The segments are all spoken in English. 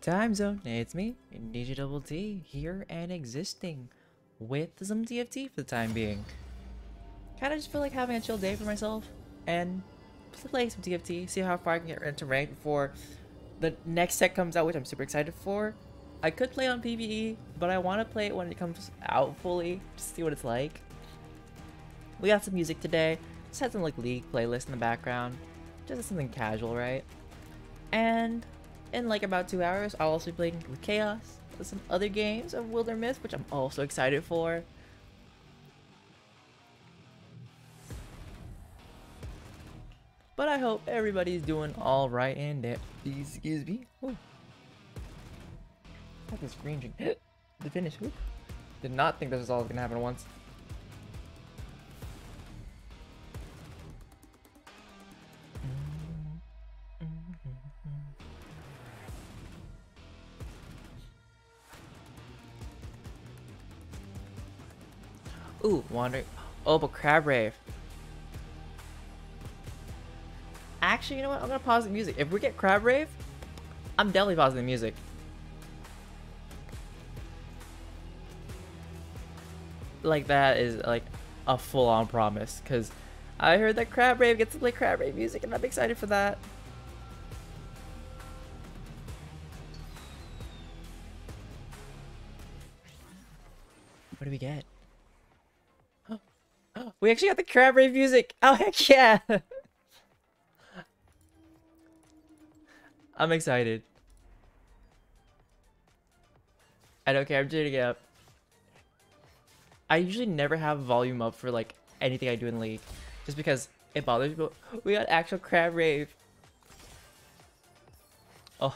Time zone, it's me, DjDoubleT, here and existing with some TFT for the time being. Kinda just feel like having a chill day for myself and play some TFT, see how far I can get into rank before the next set comes out, which I'm super excited for. I could play on PvE, but I want to play it when it comes out fully, just to see what it's like. We got some music today, just had some like League playlist in the background, just something casual, right? And in like about 2 hours, I'll also be playing with Chaos, with some other games of Wilderness, which I'm also excited for. But I hope everybody's doing all right in there. Excuse me. Ooh. Got this ranging the finish. Ooh. Did not think this was all gonna happen at once. Ooh, wandering. Oh, but Crab Rave. Actually, you know what? I'm gonna pause the music. If we get Crab Rave, I'm definitely pausing the music. Like, that is like a full-on promise, because I heard that Crab Rave gets to play Crab Rave music, and I'm excited for that. What do we get? We actually got the Crab Rave music! Oh, heck yeah! I'm excited. I don't care, I'm tuning it up. I usually never have volume up for like anything I do in League, just because it bothers me, but we got actual Crab Rave. Oh.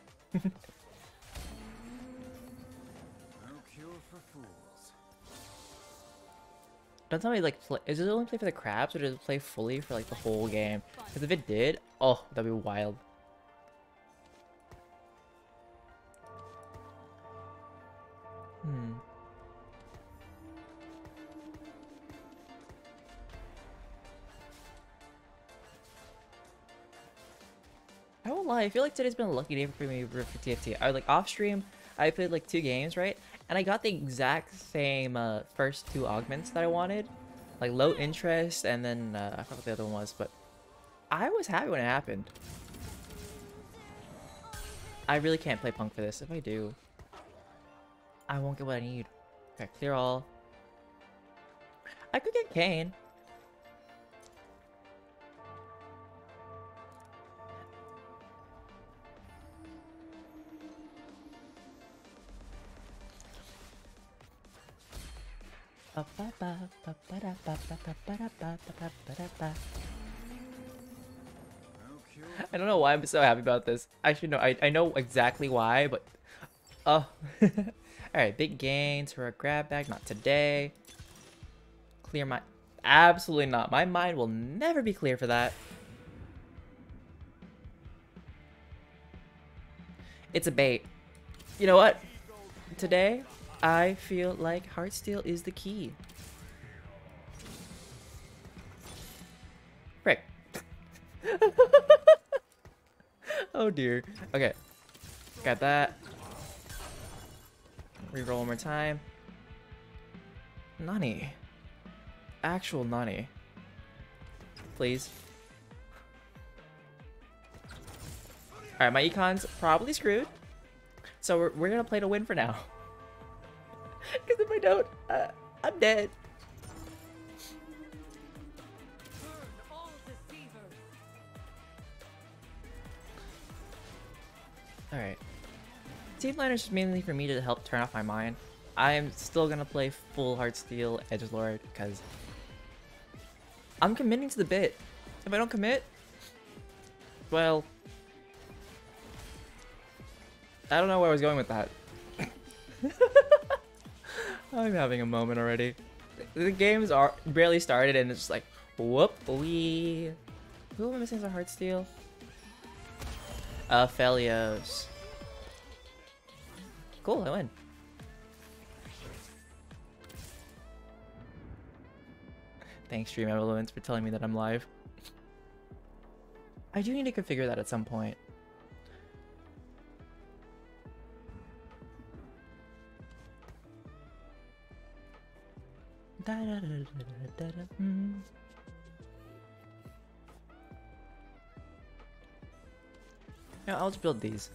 Don't tell me like is it only play for the crabs, or does it play fully for like the whole game? Because if it did, oh, that'd be wild. I won't lie, I feel like today's been a lucky day for me for TFT. I like off stream, I played like 2 games, right? And I got the exact same first 2 augments that I wanted. Like low interest, and then I forgot what the other one was, but I was happy when it happened. I really can't play Punk for this. If I do, I won't get what I need. Okay, clear all. I could get Kane. I don't know why I'm so happy about this. Actually, no, I know exactly why, but... Oh. Alright, big gains for a grab bag. Not today. Clear my... Absolutely not. My mind will never be clear for that. It's a bait. You know what? Today, I feel like Heartsteel is the key. Frick. Oh dear. Okay. Got that. Reroll one more time. Nani. Actual Nani. Please. Alright, my econ's probably screwed. So we're gonna play to win for now. Because if I don't, I'm dead. Alright. Team Liners is mainly for me to help turn off my mind. I am still gonna play full Heartsteel Edgelord because I'm committing to the bit. If I don't commit, well, I don't know where I was going with that. I'm having a moment already. The games are barely started and it's just like, whoop, wee. Who am I missing as a Heartsteel? Felios. Cool, I win. Thanks, Stream Elements, for telling me that I'm live. I do need to configure that at some point. Yeah, I'll just build these.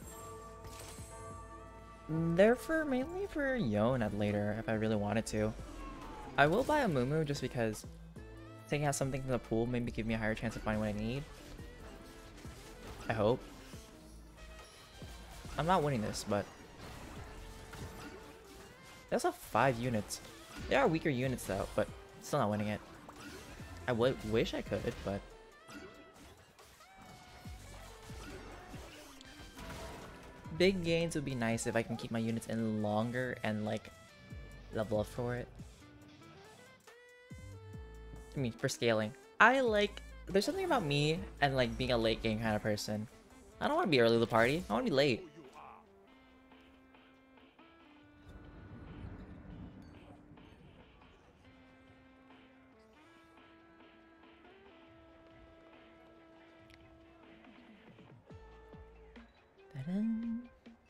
They're mainly for Yone at later if I really wanted to. I will buy a Mumu just because taking out something from the pool maybe give me a higher chance of finding what I need. I hope. I'm not winning this, but they also have 5 units. They are weaker units though, but still not winning it. I would wish I could, but big gains would be nice if I can keep my units in longer and like level up for it. I mean, for scaling. There's something about me and like being a late game kind of person. I don't want to be early to the party. I want to be late. Ta-da.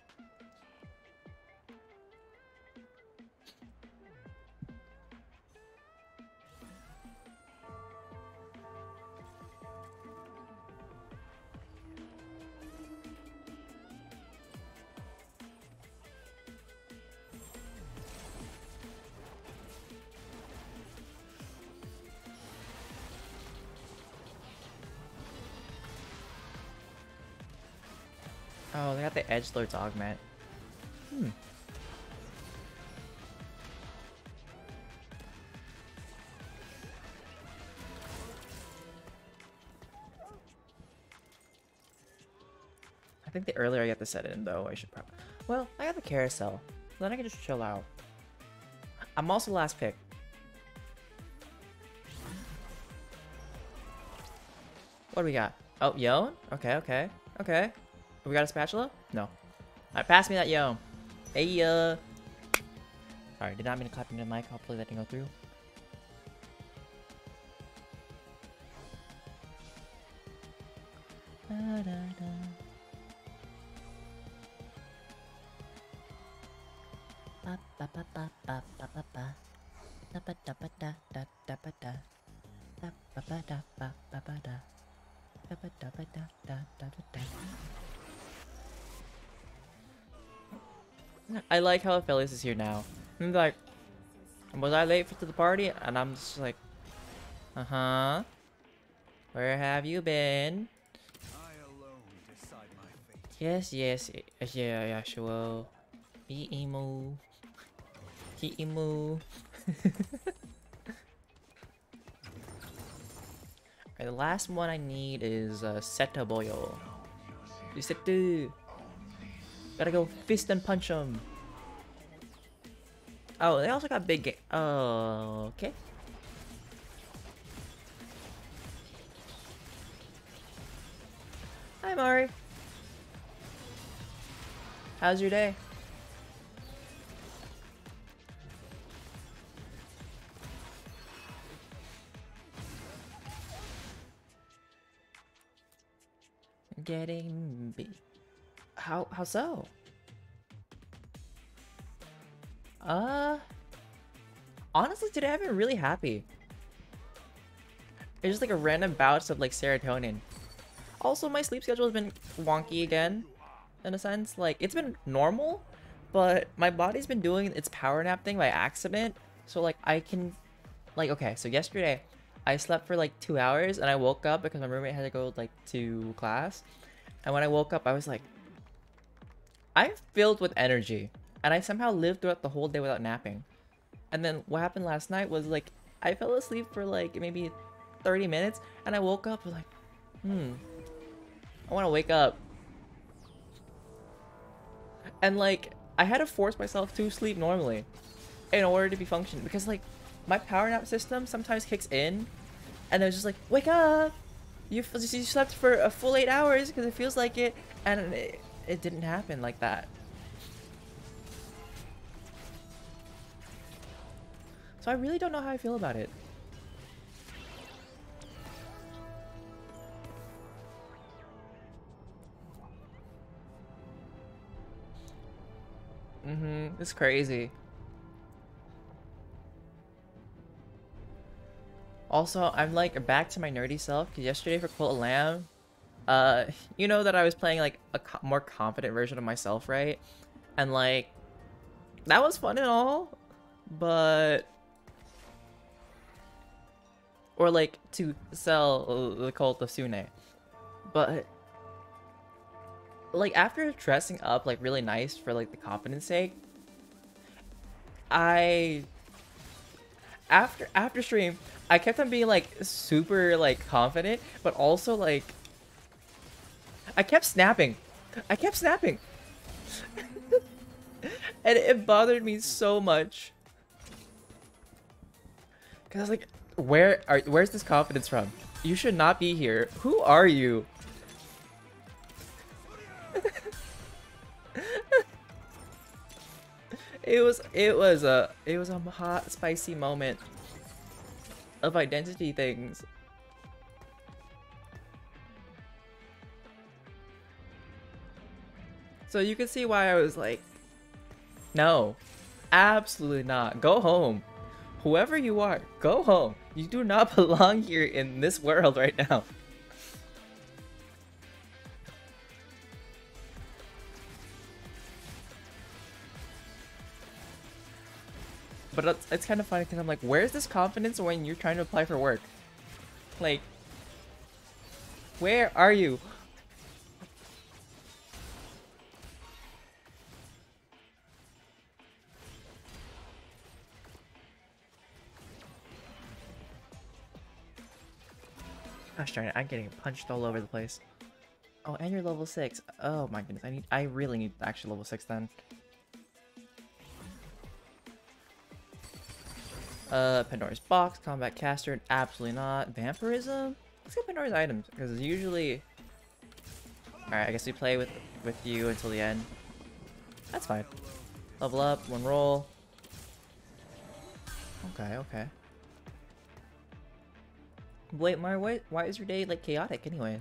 Oh, they got the Edgelord's augment. I think the earlier I get to set in though, I should probably... Well, I got the carousel. Then I can just chill out. I'm also last pick. What do we got? Oh, Yone? Okay, okay, okay. We got a spatula? No. Alright, pass me that Yone. Hey, Sorry, did not mean to clap into the mic. Hopefully that didn't go through. I like how Aphelios is here now. I'm like, was I late to the party? And I'm just like, uh-huh. Where have you been? I alone decide my fate. Yes, yes, yeah, sure. Be emo. He emo. Alright, the last one I need is Seta Boyo. Setu. Gotta go fist and punch him. Oh, they also got big game. Oh, okay. Hi, Mari. How's your day? Getting big. How so? Honestly, today I've been really happy. It's just like a random bouts of like serotonin. Also, my sleep schedule has been wonky again, in a sense. Like, it's been normal, but my body's been doing its power nap thing by accident. So like, I can, like, okay, so yesterday I slept for like 2 hours and I woke up because my roommate had to go like to class. And when I woke up, I was like, I'm filled with energy. And I somehow lived throughout the whole day without napping. And then what happened last night was like, I fell asleep for like maybe 30 minutes and I woke up like, I want to wake up. And like, I had to force myself to sleep normally in order to be functioning, because like my power nap system sometimes kicks in and it's just like, wake up. You slept for a full 8 hours because it feels like it, and it didn't happen like that. So I really don't know how I feel about it. It's crazy. Also, I'm like back to my nerdy self because yesterday for Cult of Lamb, you know that I was playing like a more confident version of myself, right? And like that was fun and all, but or like to sell the Cult of Sune, but like after dressing up like really nice for like the confidence sake, I after stream I kept on being like super like confident, but also like I kept snapping. I kept snapping. And it bothered me so much. Cause I was like, where's this confidence from? You should not be here. Who are you? it was a hot spicy moment of identity things. So you can see why I was like, no, absolutely not. Go home. Whoever you are, go home. You do not belong here in this world right now. But it's kind of funny because I'm like, where's this confidence when you're trying to apply for work? Like, where are you? Gosh darn it, I'm getting punched all over the place. Oh, and you're level 6. Oh my goodness, I really need actually level 6 then. Pandora's Box, Combat Caster, absolutely not. Vampirism? Let's get Pandora's items, because usually... Alright, I guess we play with you until the end. That's fine. Level up, one roll. Okay, okay. Wait, Mario, why is your day, like, chaotic anyways?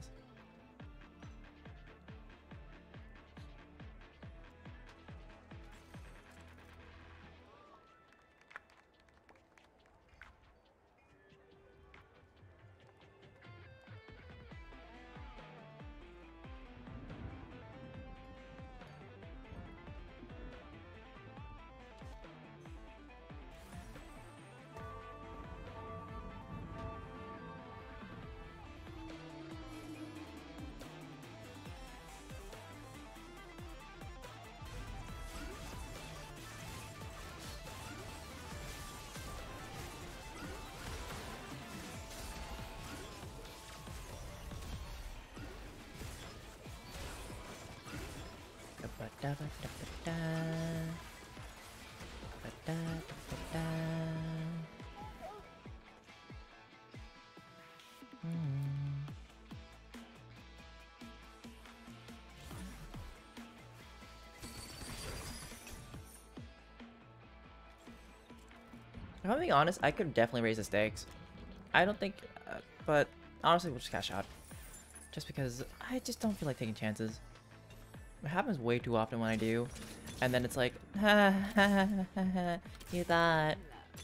If I'm being honest, I could definitely raise the stakes. I don't think, but honestly, we'll just cash out. Just because I just don't feel like taking chances. It happens way too often when I do. And then it's like, ha ha ha ha ha, you thought.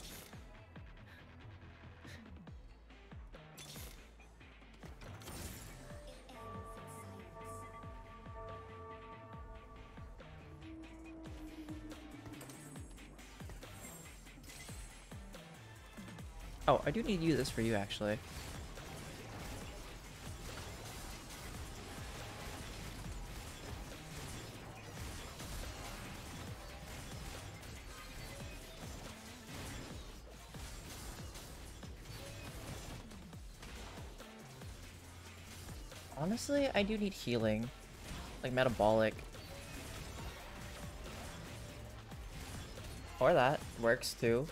Oh, I do need to use this for you actually. Honestly, I do need healing. Like metabolic. Or that works too.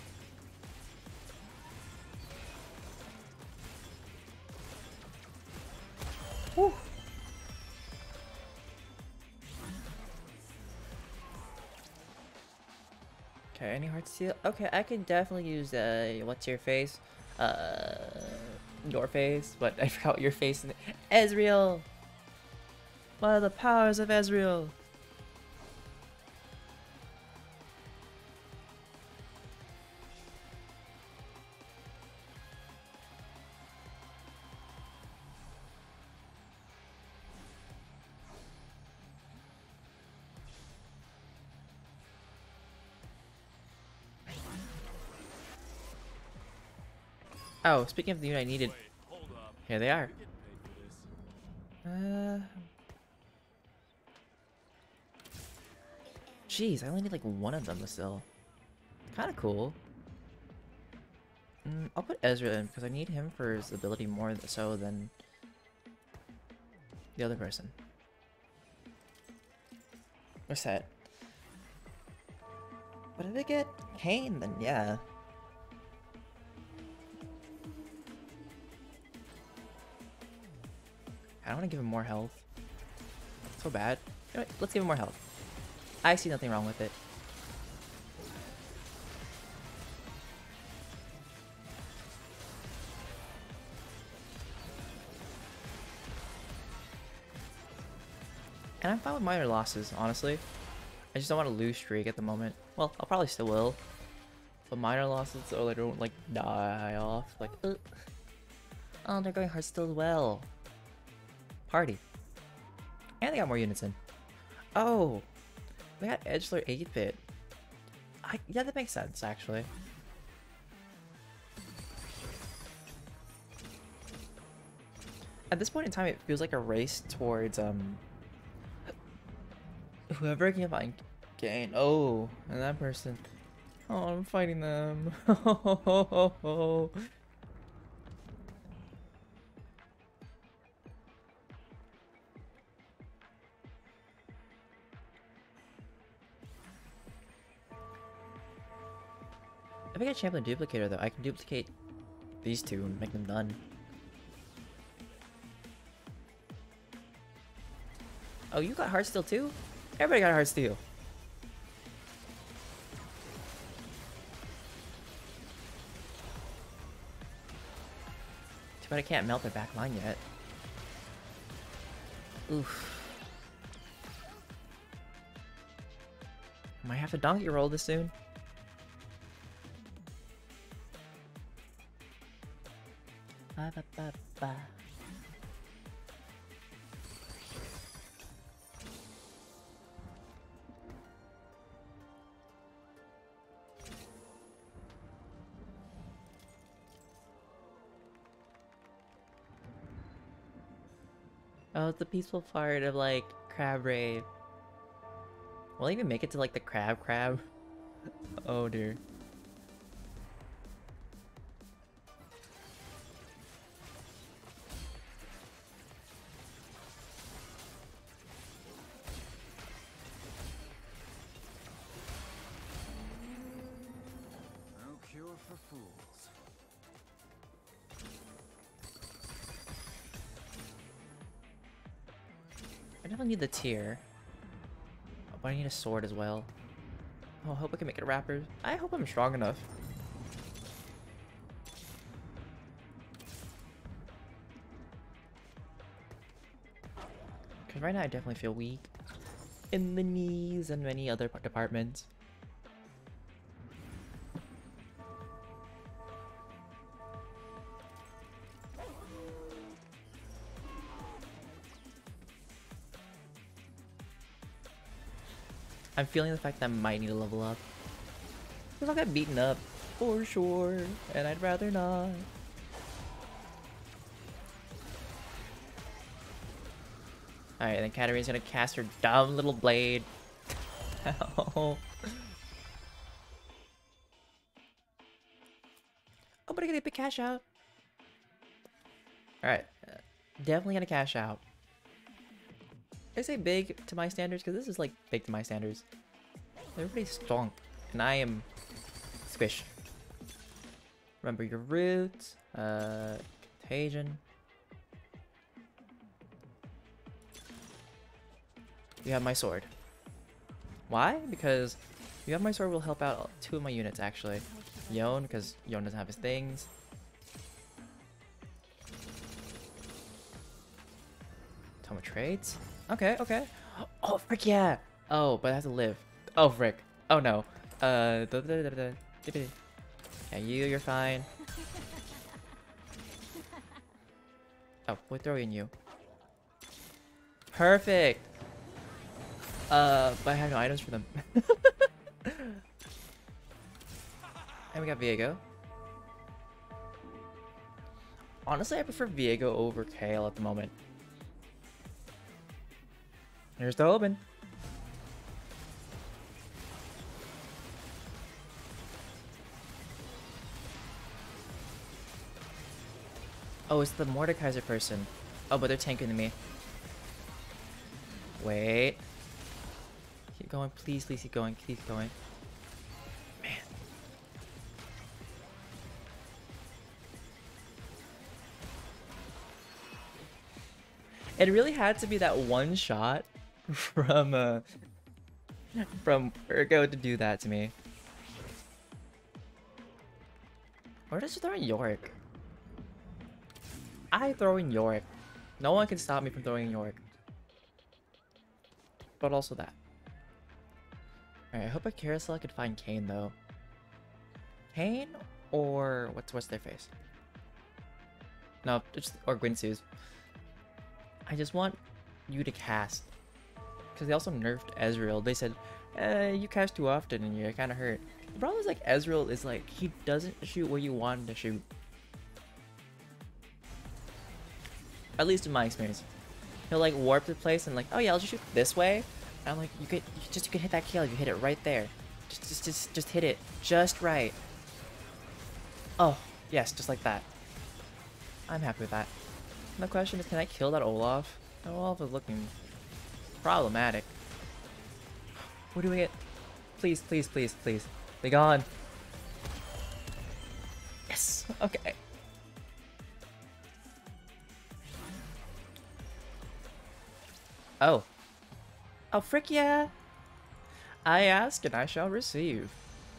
Whew. Okay, any hard steel? Okay, I can definitely use what's your face? Your face, but I forgot your face. Ezreal! What are the powers of Ezreal? Oh, speaking of the unit I needed, Wait, hold up. here they are. We get paid for this. Jeez, I only need like one of them still. Kind of cool. I'll put Ezra in because I need him for his ability more so than the other person. What's that? But if I get Kane, then yeah. I don't want to give him more health. So bad. You know what? Let's give him more health. I see nothing wrong with it. And I'm fine with minor losses, honestly. I just don't want to lose streak at the moment. Well, I'll probably still will. But minor losses so I don't like die off. Like, oh, they're going hard still as well. Party. And they got more units in. Oh, they got Edgelord 8-bit. Yeah, that makes sense, actually. At this point in time, it feels like a race towards, whoever can find Kane. Oh, and that person. Oh, I'm fighting them. If I get a champion duplicator though, I can duplicate these two and make them done. Oh, you got Heartsteel too? Everybody got Heartsteel. Too bad I can't melt their back line yet. Oof. Might have to donkey roll this soon. Ba, ba, ba, ba. Oh, it's the peaceful part of like crab raid. Will I even make it to like the crab? Oh dear. No cure for fools. I definitely need the tier. Oh, but I need a sword as well. Oh, I hope I can make it a rapper. I hope I'm strong enough. Because right now I definitely feel weak. In the knees and many other departments. I'm feeling the fact that I might need to level up. Because I'll get beaten up, for sure, and I'd rather not. Alright, then Katarina's gonna cast her dumb little blade. Oh, but I get a big cash out. Alright, definitely gonna cash out. I say big to my standards because this is like big to my standards. Everybody's stonk, and I am squish. Remember your roots, contagion. You have my sword. Why? Because you have my sword will help out two of my units actually. Yon, because Yon doesn't have his things. Tome of Trades? Okay, okay. Oh, frick yeah! Oh, but I have to live. Oh, frick. Oh, no. Yeah, you're fine. Oh, we're throwing you. Perfect! But I have no items for them. And we got Viego. Honestly, I prefer Viego over Kale at the moment. Here's the open. Oh, it's the Mordekaiser person. Oh, but they're tanking me. Wait. Keep going, please, please keep going, keep going. Man. It really had to be that one shot from Urgo to do that to me. Or does she throw in Yorick? I throw in Yorick. No one can stop me from throwing in Yorick. But also that. Alright, I hope a carousel could find Kane though. Kane or what's their face? No, just or Gwynsu's. I just want you to cast. Because they also nerfed Ezreal. They said, you cast too often and you're kinda hurt. The problem is like Ezreal is like he doesn't shoot where you want him to shoot. At least in my experience. He'll like warp the place and like, oh yeah, I'll just shoot this way. And I'm like, you can hit that kill, you hit it right there. Just hit it just right. Oh, yes, just like that. I'm happy with that. And the question is, can I kill that Olaf? That Olaf is looking problematic. What do we get? Please, please, please, please. Be gone. Yes, okay. Oh. Oh, frick yeah. I ask and I shall receive.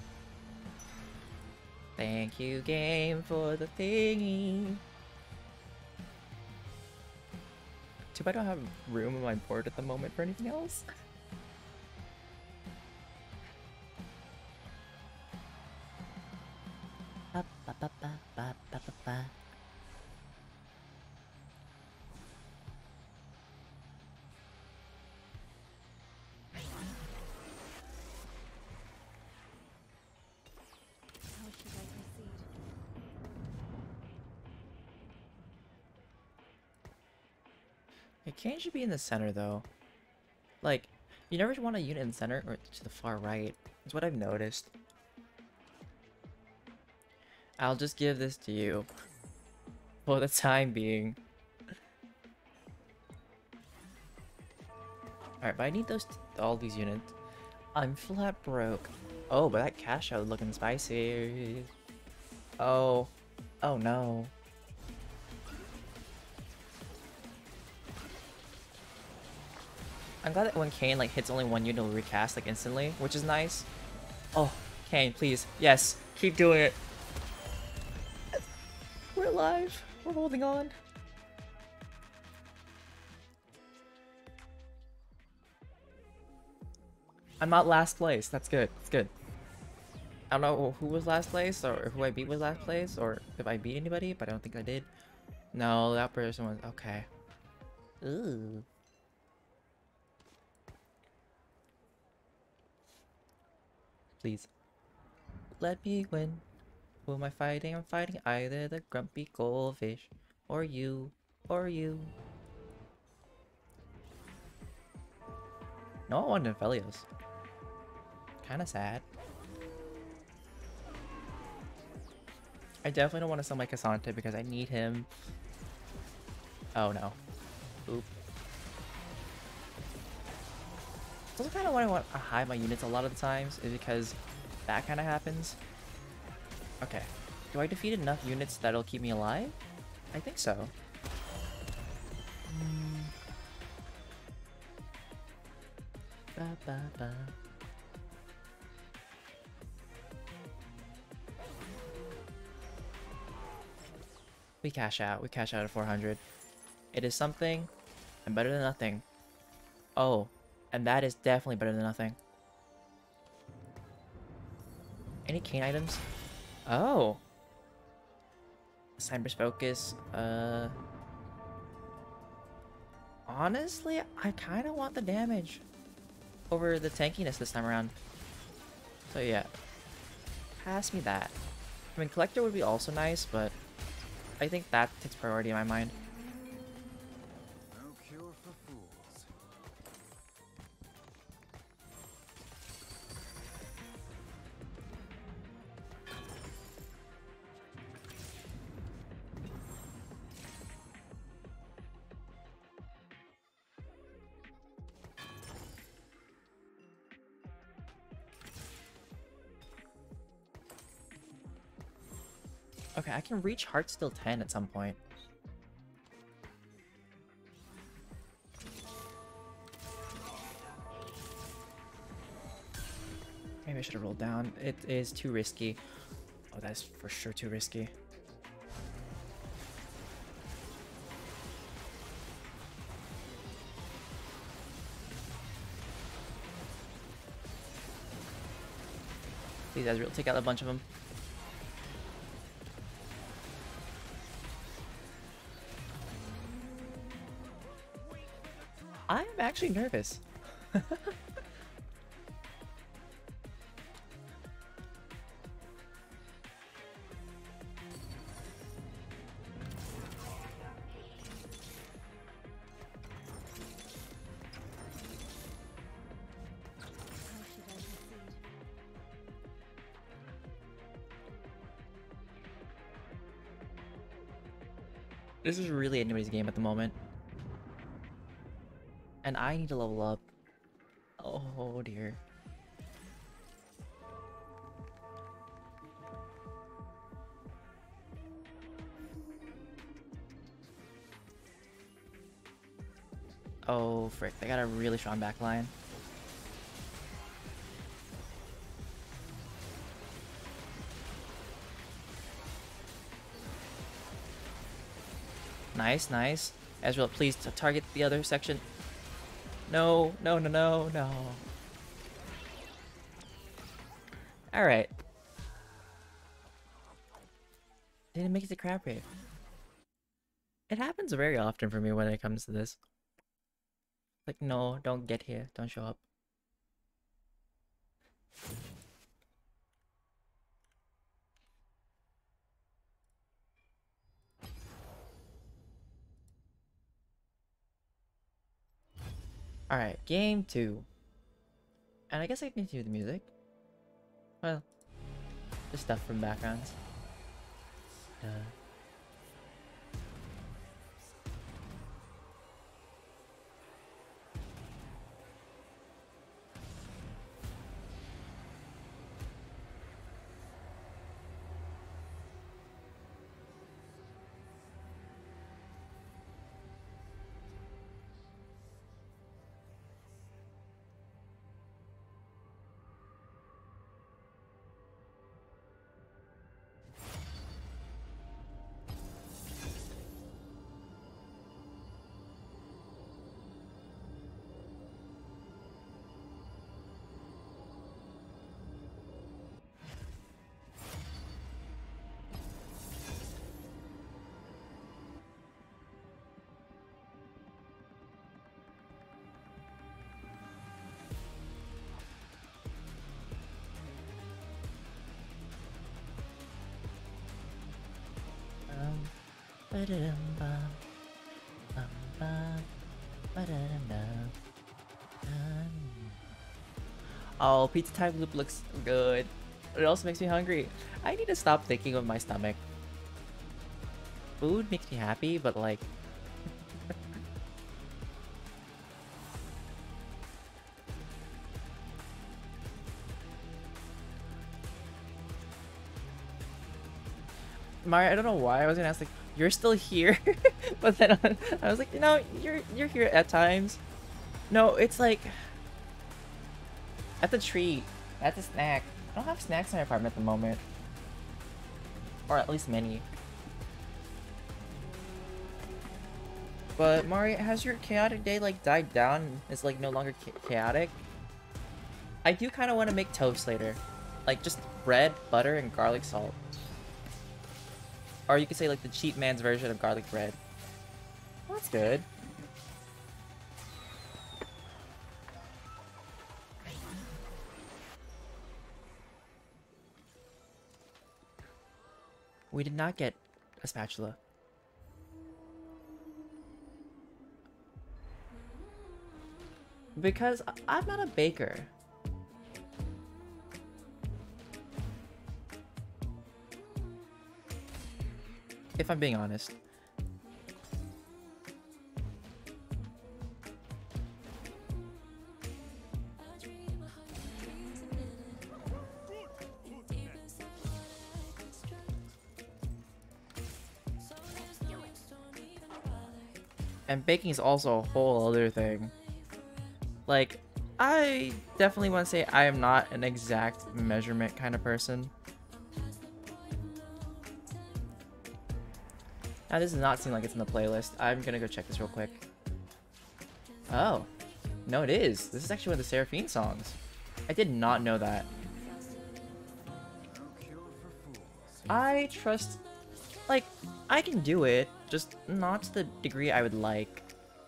Thank you, game, for the thingy. Too bad I don't have room on my board at the moment for anything else. Ba, ba, ba, ba, ba, ba, ba, ba. Kane should be in the center though. Like, you never want a unit in the center or to the far right. That's what I've noticed. I'll just give this to you. For the time being. Alright, but I need all these units. I'm flat broke. Oh, but that cash out is looking spicy. Oh. Oh no. I'm glad that when Kane like hits only one unit, it'll recast like instantly, which is nice. Oh, Kane, please. Yes, keep doing it. We're alive. We're holding on. I'm not last place. That's good. That's good. I don't know who was last place or who I beat was last place or if I beat anybody, but I don't think I did. No, that person was okay. Ooh. Please. Let me win. Who am I fighting? I'm fighting either the grumpy goldfish or you. Or you. No one wanted Felios. Kinda sad. I definitely don't want to sell my Cassante because I need him. Oh no. Oop. It's also kind of why I want to hide my units a lot of the times, is because that kind of happens. Okay. Do I defeat enough units that'll keep me alive? I think so. Ba, ba, ba. We cash out. We cash out at 400. It is something and better than nothing. Oh, and that is definitely better than nothing. Any Kane items? Oh. Cyber's Focus. Honestly, I kind of want the damage over the tankiness this time around. So yeah. Pass me that. I mean, Collector would be also nice, but I think that takes priority in my mind. No cure for fools. Okay, I can reach Heartsteel 10 at some point. Maybe I should have rolled down. It is too risky. Oh, that's for sure too risky. Please, Ezreal, take out a bunch of them. I'm actually nervous. This is really anybody's game at the moment. And I need to level up. Oh dear. Oh frick, they got a really strong backline. Nice, nice. Ezreal, please target the other section. No, no, no, no, no. Alright. Didn't make it to Crab Rave. It happens very often for me when it comes to this. Like, no, don't get here. Don't show up. Alright, game 2. And I guess I can continue the music. Well, just stuff from backgrounds. Oh, pizza time loop looks good. It also makes me hungry. I need to stop thinking of my stomach. Food makes me happy, but like... Mario, I don't know why I was gonna ask, like, you're still here? But then I was like, you know, you're here at times. No, it's like... At the tree. At the snack. I don't have snacks in my apartment at the moment. Or at least many. But Mari, has your chaotic day like died down? It's like no longer chaotic? I do kind of want to make toast later. Like just bread, butter, and garlic salt. Or you could say like the cheap man's version of garlic bread. Well, that's good. We did not get a spatula. Because I'm not a baker. If I'm being honest. And baking is also a whole other thing. Like, I definitely want to say I am not an exact measurement kind of person. Now, this does not seem like it's in the playlist. I'm gonna go check this real quick. Oh. No, it is. This is actually one of the Seraphine songs. I did not know that. I trust... Like, I can do it, just not to the degree I would like.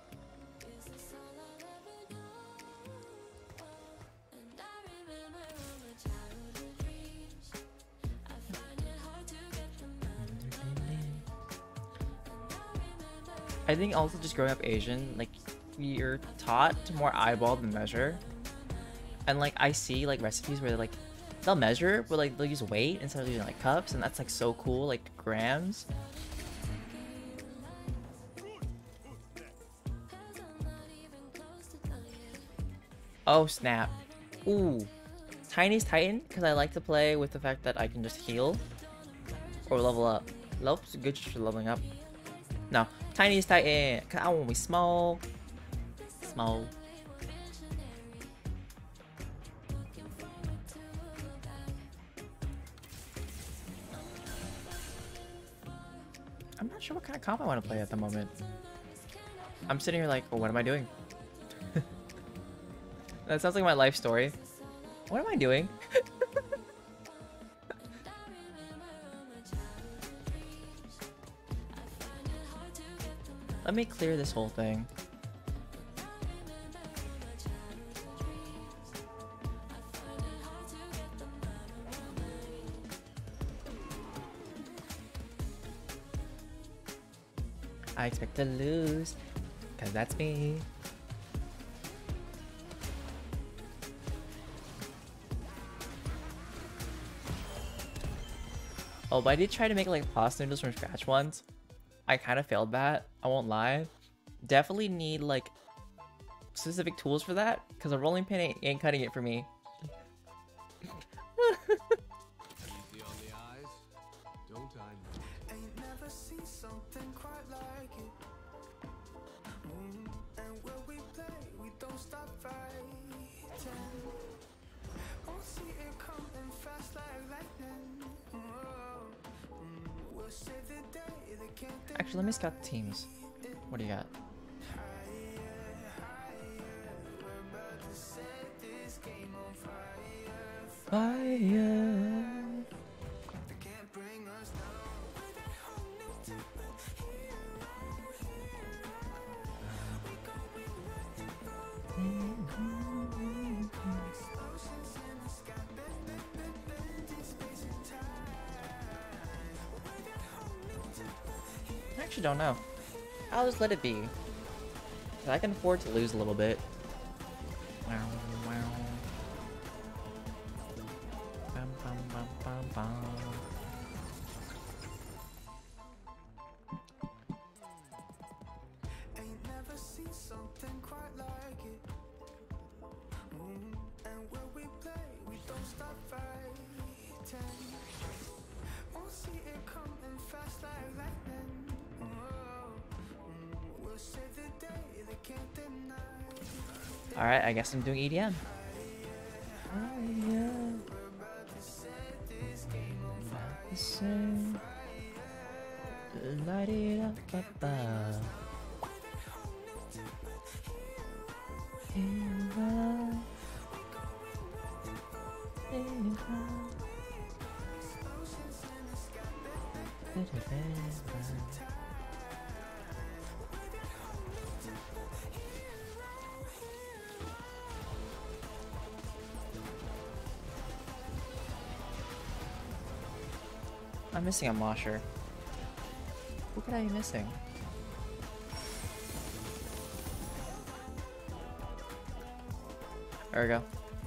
I think also just growing up Asian, like, you're taught to more eyeball than measure. And like, I see like recipes where they're like, they'll measure, but like they'll use weight instead of using like cups, and that's like so cool, like grams. Oh snap. Ooh. Tiny's Titan, because I like to play with the fact that I can just heal or level up. Level's good just for leveling up. No, Tiny's Titan, because I want to be small. Small. I'm not sure what kind of comp I want to play at the moment. I'm sitting here like, well, what am I doing? That sounds like my life story. What am I doing? Let me clear this whole thing. I expect to lose, cause that's me. Oh, but I did try to make like pasta noodles from scratch once. I kind of failed that, I won't lie. Definitely need like specific tools for that, cause a rolling pin ain't cutting it for me. Easy on the eyes, don't I know? Ain't never seen something quite like it. And when we play, we don't stop fighting. Won't see it coming fast like lightning. We'll save the day, they can't. Actually, let me scout the teams. What do you got? Fire. I actually don't know. I'll just let it be. 'Cause I can afford to lose a little bit. Wow, wow. Bum, bum, bum, bum, bum. Ain't never seen something quite like it. And when we play, we don't stop fighting. Won't see it coming fast like lightning. We'll save the day, they can't deny. Alright, I guess I'm doing EDM. Light it up above. I'm missing a mosher. Who could I be missing? There we go.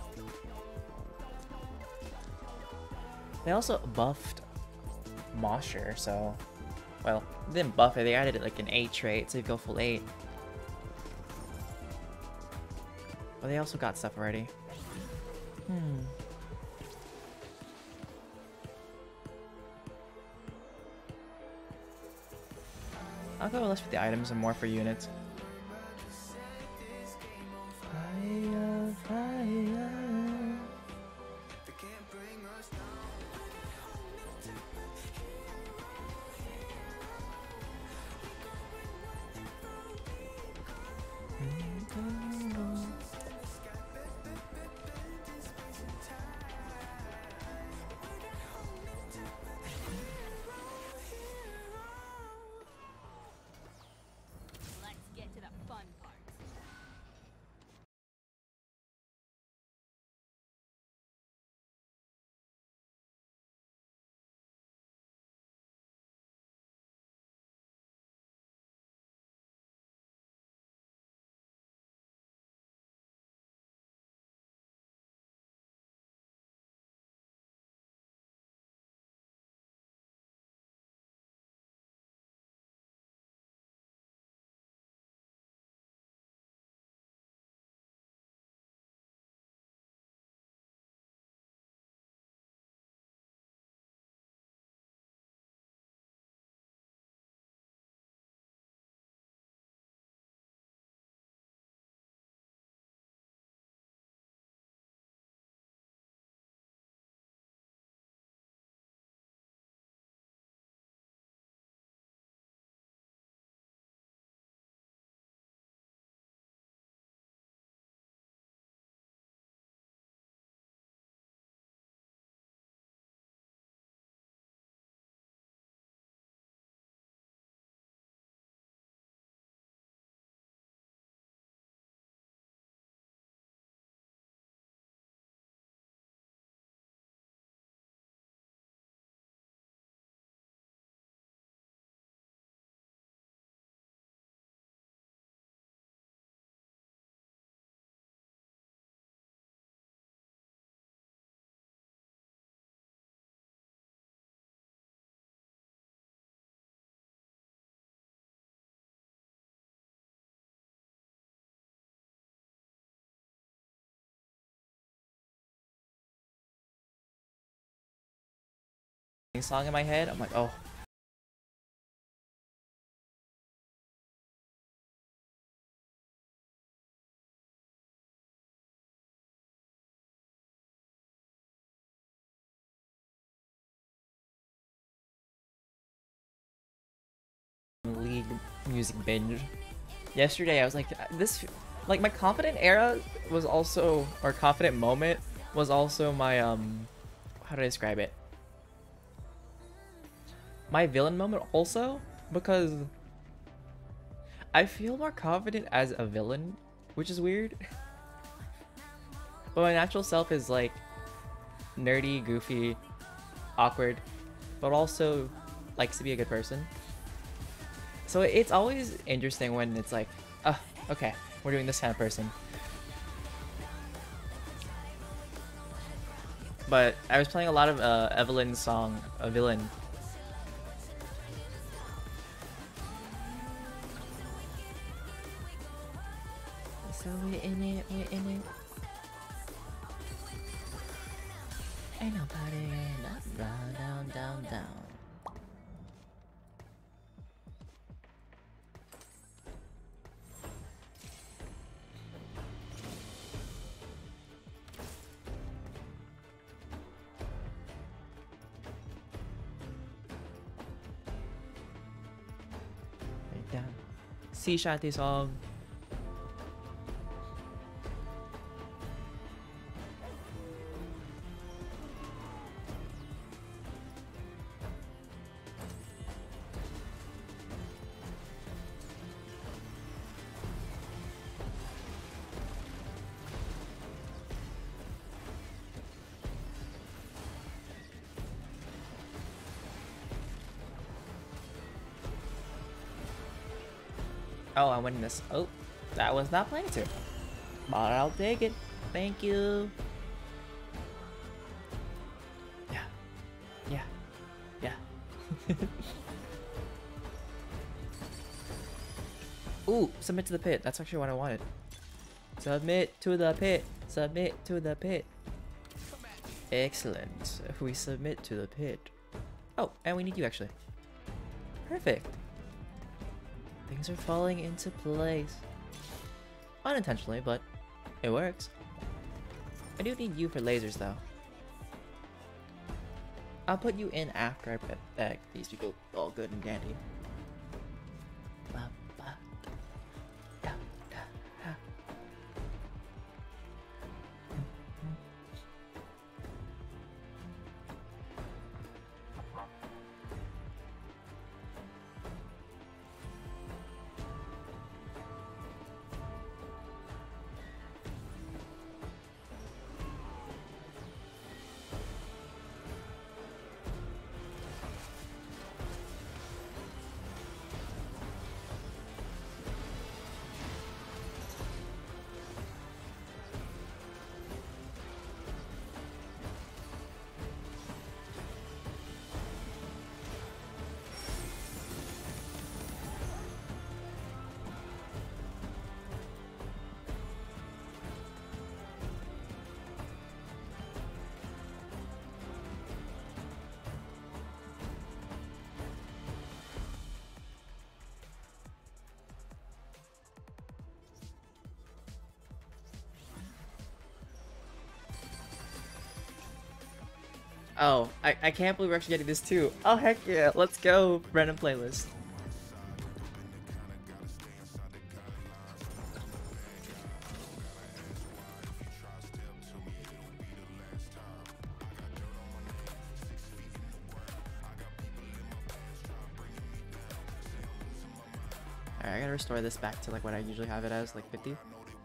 They also buffed Mosher, so... Well, they didn't buff it, they added it like an 8 trait, so you go full 8. But they also got stuff already. I'll go less for the items and more for units. Fire, fire. Let's get to the fun part. Song in my head, I'm like, oh. League music binge. Yesterday I was like, this, like my confident era was also, or confident moment was also my, how do I describe it? My villain moment also, because I feel more confident as a villain, which is weird. But my natural self is like nerdy, goofy, awkward, but also likes to be a good person. So it's always interesting when it's like, oh, okay, we're doing this kind of person. But I was playing a lot of Evelyn's song, A Villain. So we're in it, we're in it. Ain't nobody, down, down, down, down. Down. Sea Shanty song. Oh, I'm winning this. Oh, that was not playing to. But I'll take it. Thank you. Yeah. Yeah. Yeah. Ooh, submit to the pit. That's actually what I wanted. Submit to the pit. Submit to the pit. Excellent. We submit to the pit. Oh, and we need you actually. Perfect. Things are falling into place. Unintentionally, but it works. I do need you for lasers though. I'll put you in after I put back these people all good and dandy. Ba, ba, da, da, ha. Oh, I can't believe we're actually getting this too. Oh heck yeah, let's go. Random playlist. Alright, I gotta restore this back to like what I usually have it as, like 50.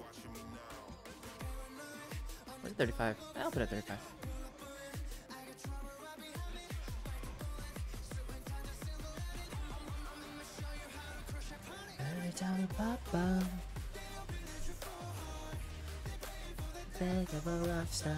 Where's 35? I'll put it at 35. Every time we pop up, think of a rock star.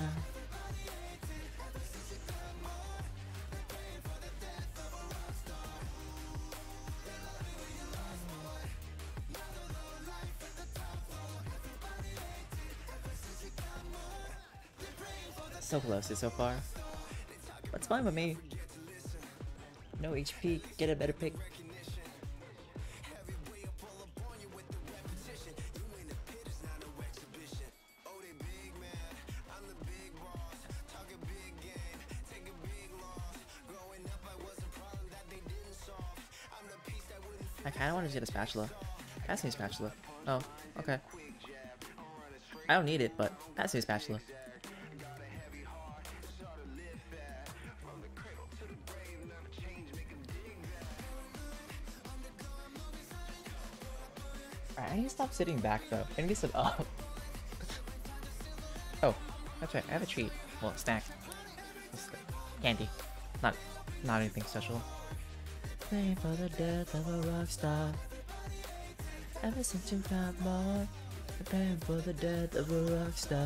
So close so far. That's fine with me. No HP, get a better pick. I kinda wanted to get a spatula. Pass me a spatula. Oh, okay. I don't need it, but pass me a spatula. Alright, I need to stop sitting back though. I need to sit up. Oh, that's right. I have a treat. Well, a snack. Candy. Not anything special. Playing for the death of a rock star. Ever since you got more, preparing for the death of a rock star.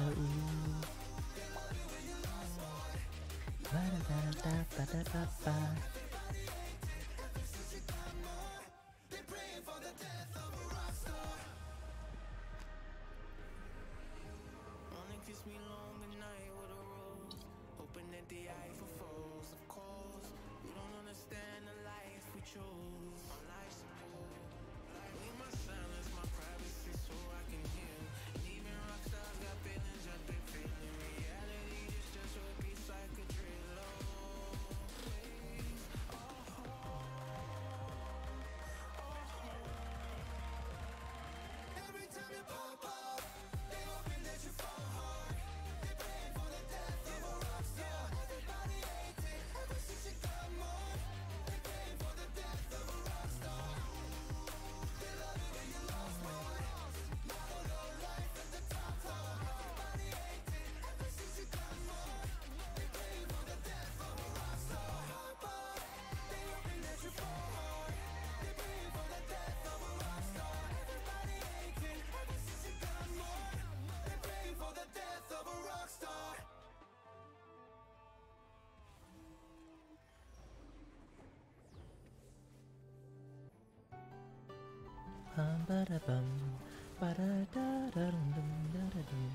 Ba-da-bum, ba-da-da-da-dum, da-da-dum.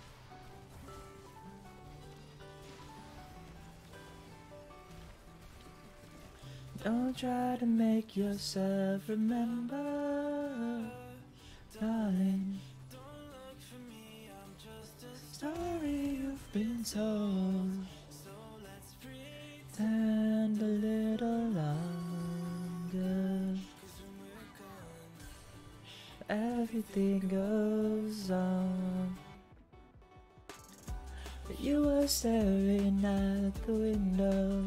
Don't try to make yourself remember, darling. Story you've been told. Stand a little longer. Everything goes on. You were staring at the window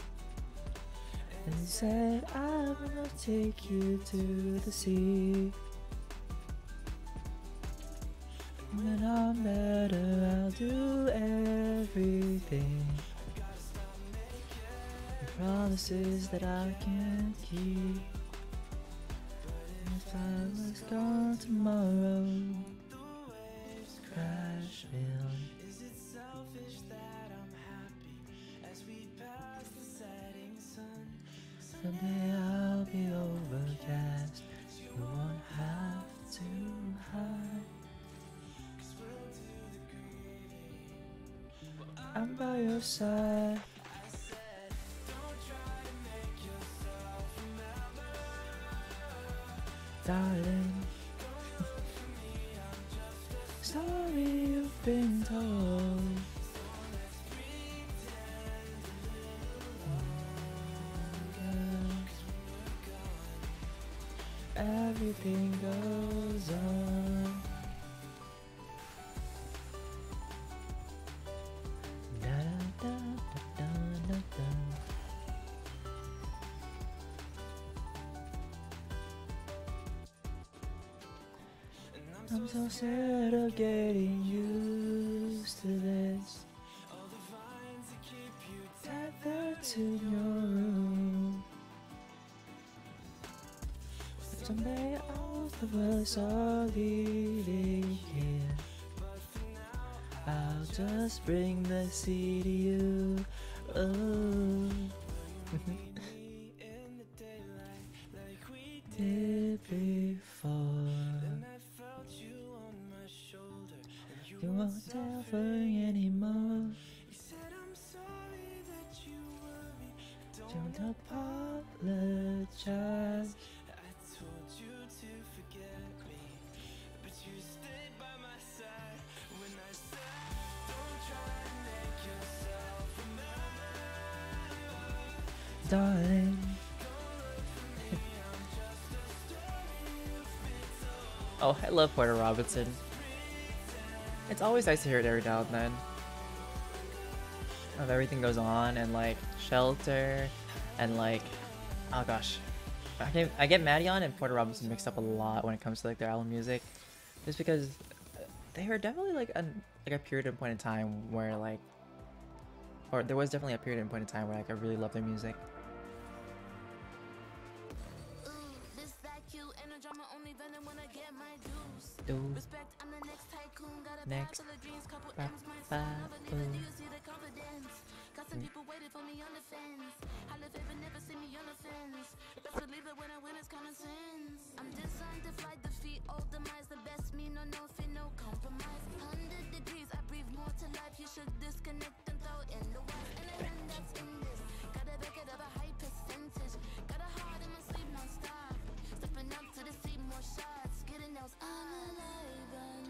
and said, I'm gonna take you to the sea. When I'm better, I'll do everything. Promises that I can't keep. If I was gone tomorrow, crash film. Is it selfish that I'm happy as we pass the setting sun? Someday I'll be overcast. You won't have to hide. I'm by your side. Darling, story you've been told. Everything goes on. Da, da, da, da, da, da. I'm so sad of getting used to this. Tethered to your room. Someday both of us are leaving here. I'll just bring the sea to you. Oh. Did before. You won't tell for anymore. You said I'm sorry that you worry. Don't apologize. I told you to forget me, but you stayed by my side when I said, don't try to make yourself remember. Darling. Oh, I love Porter Robinson. It's always nice to hear it every now and then. Of everything goes on and like Shelter and like, oh gosh, I get Maddie on and Porter Robinson mixed up a lot when it comes to like their album music, just because they were definitely like a period and point in time where like, or there was definitely a period and point in time where like I really loved their music. Respect, I'm the next tycoon. Got a Next. bachelor dreams, couple M's, my son. Never leave it, do you see the confidence? Got some people waiting for me on the fence. I live it, but never see me on the fence. Best believe it when I win, it's common sense. I'm designed to fly, defeat all demise. The best me, no fear, no compromise. 100 degrees, I breathe more to life. You should disconnect and throw in the wife. And a hand that's in this. Gotta back it up a high percentage. Got a heart in my sleep non-stop. Stepping up to the sea, more shots. Getting those I'm alive and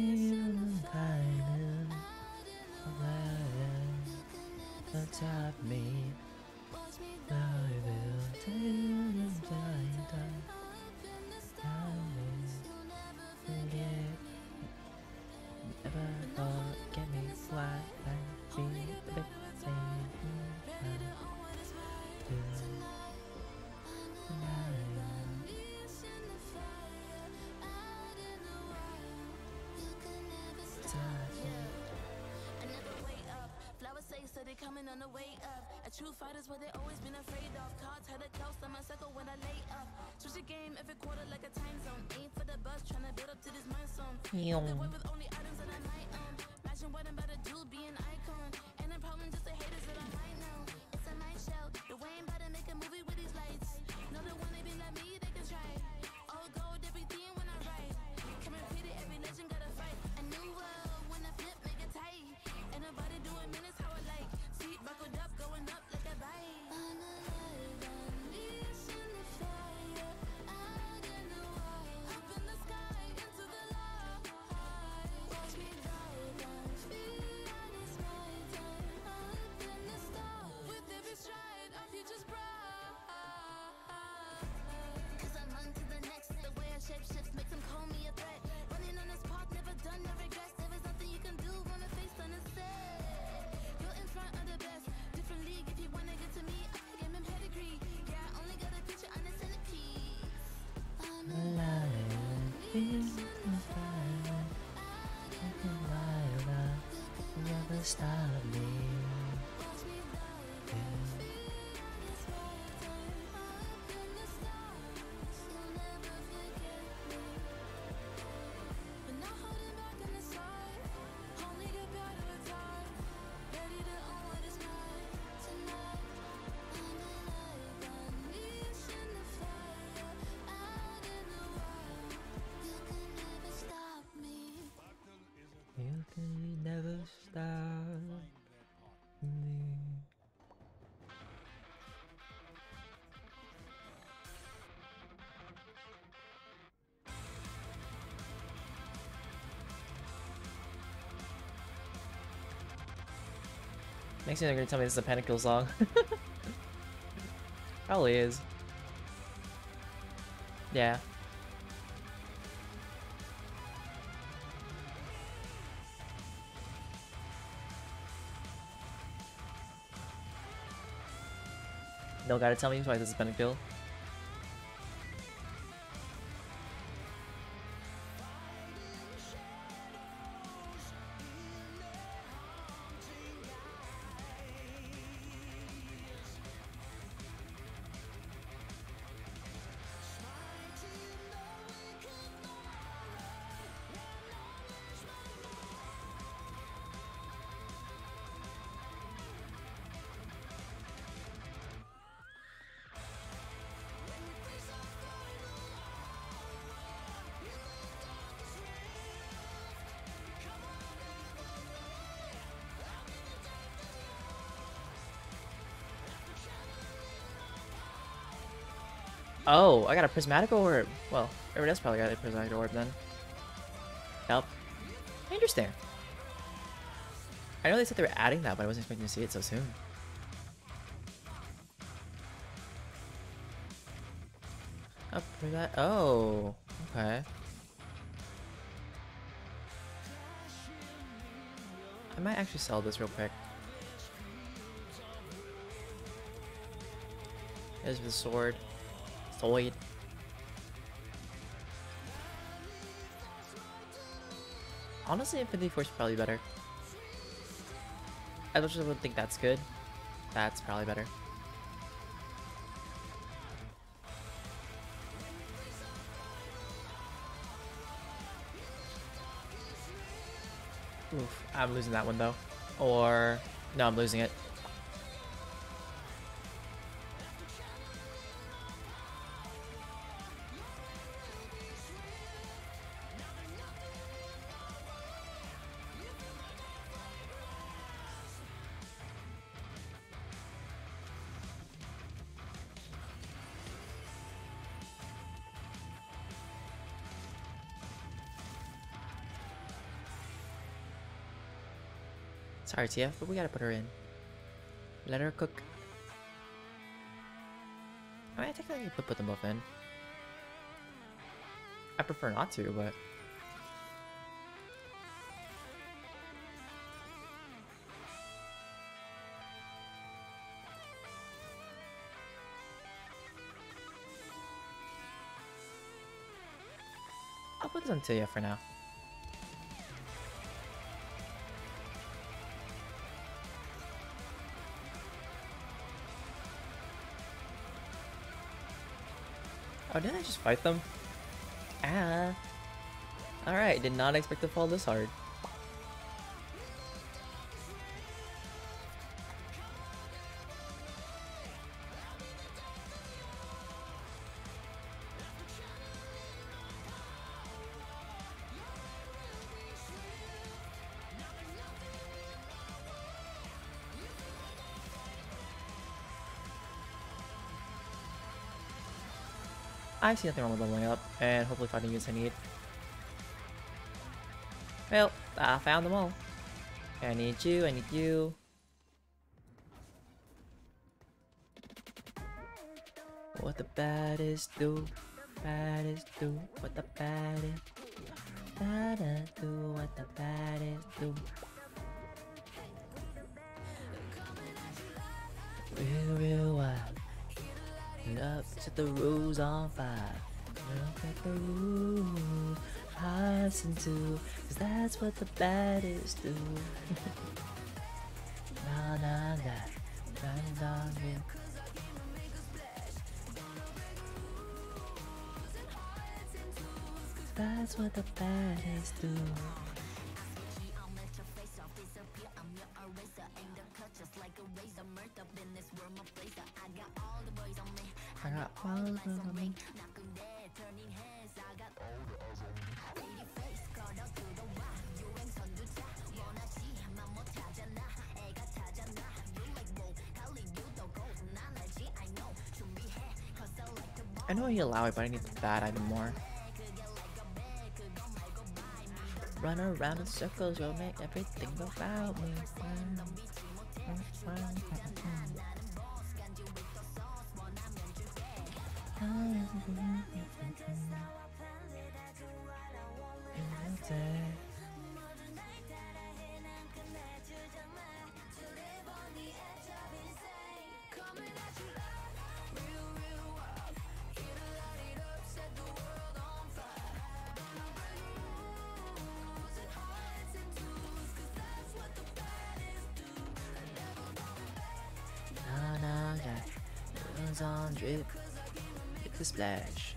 atop me. I will tell you time. Forget. Never forget me. Why I feel a bit so they coming on the way up. A true fighter's what they always been afraid of. Cards had a close on my circle when I lay up. Switch the game every quarter like a time zone. Aim for the bus, trying to build up to this mind zone. The work with only items that I might own. Imagine what I'm about to do, be an icon. And the problem just the haters that I might know. It's a night show. The way I'm about to make a movie with these lights. No, the one they be like me, they can try. All gold, everything Never stop me. You can never stop me. Next thing they're gonna tell me this is a Pentakill song. Probably is. Yeah. No gotta tell me why this is Pentakill. Oh, I got a prismatic orb. Well, everyone else probably got a prismatic orb then. Yep. Interesting. I know they said they were adding that, but I wasn't expecting to see it so soon. Oh, oh, okay. I might actually sell this real quick. There's the sword. Sword. Honestly, Infinity Force is probably better. I just would think that's good. That's probably better. Oof, I'm losing that one though. Or, no, I'm losing it. Sorry, TF, but we gotta put her in. Let her cook. I mean, I technically could put them both in. I prefer not to, but... I'll put this on TF for now. Oh, didn't I just fight them? Ah. Alright, did not expect to fall this hard. I see nothing wrong with leveling up, and hopefully finding units I need. Well, I found them all. I need you, I need you. What the baddest do, what the baddest do, what the baddest do. Real wild. Up, set the rules on fire. Look at the rules. hearts into, cause that's what the baddest do. Na na na, na na na. That's what the baddest do. I got all of them on me. I know you allow it, but I need that item more. Run around in circles, you'll make everything about me. On drip, hit the splash.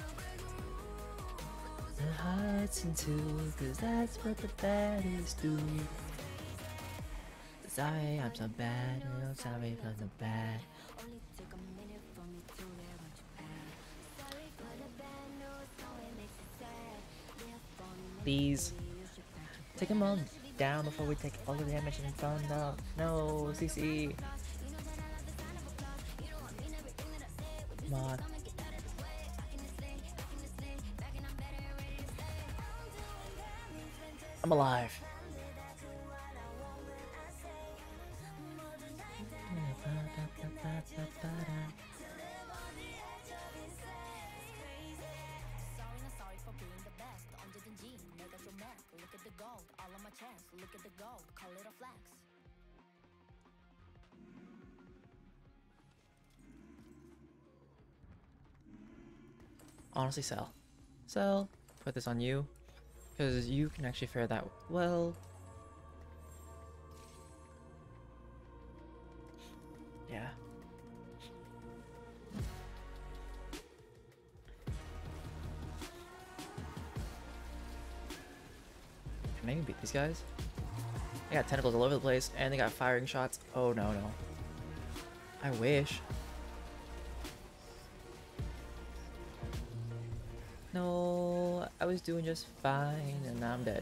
The hearts in two, cause that's what the baddies do. Sorry, I'm so bad, I'm sorry for the bad. Please, take them all down before we take all the damage in front of. No, CC. Come on. I'm alive. Honestly, Cell, put this on you, because you can actually fare that well. Yeah. Can I even beat these guys? They got tentacles all over the place, and they got firing shots. Oh no, no. I wish. No, I was doing just fine, and now I'm dead.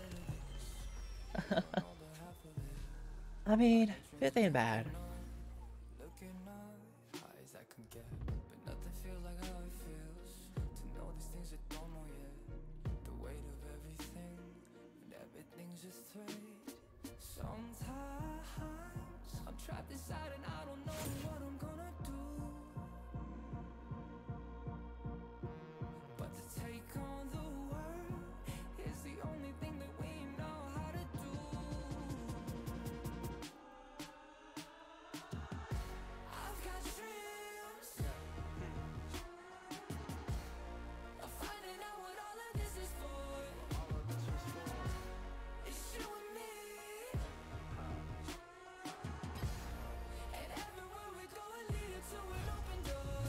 I mean, fifth ain't bad. Looking up, high as I can get, but nothing feels like how it feels to know these things I don't know yet. The weight of everything, and everything's just thread. Sometimes I'm trapped inside and I don't know what I'm gonna do. But to take on the world is the only thing that we know how to do. I've got dreams of finding out what all of this is for. It's you and me, and everywhere we go will lead to an open door.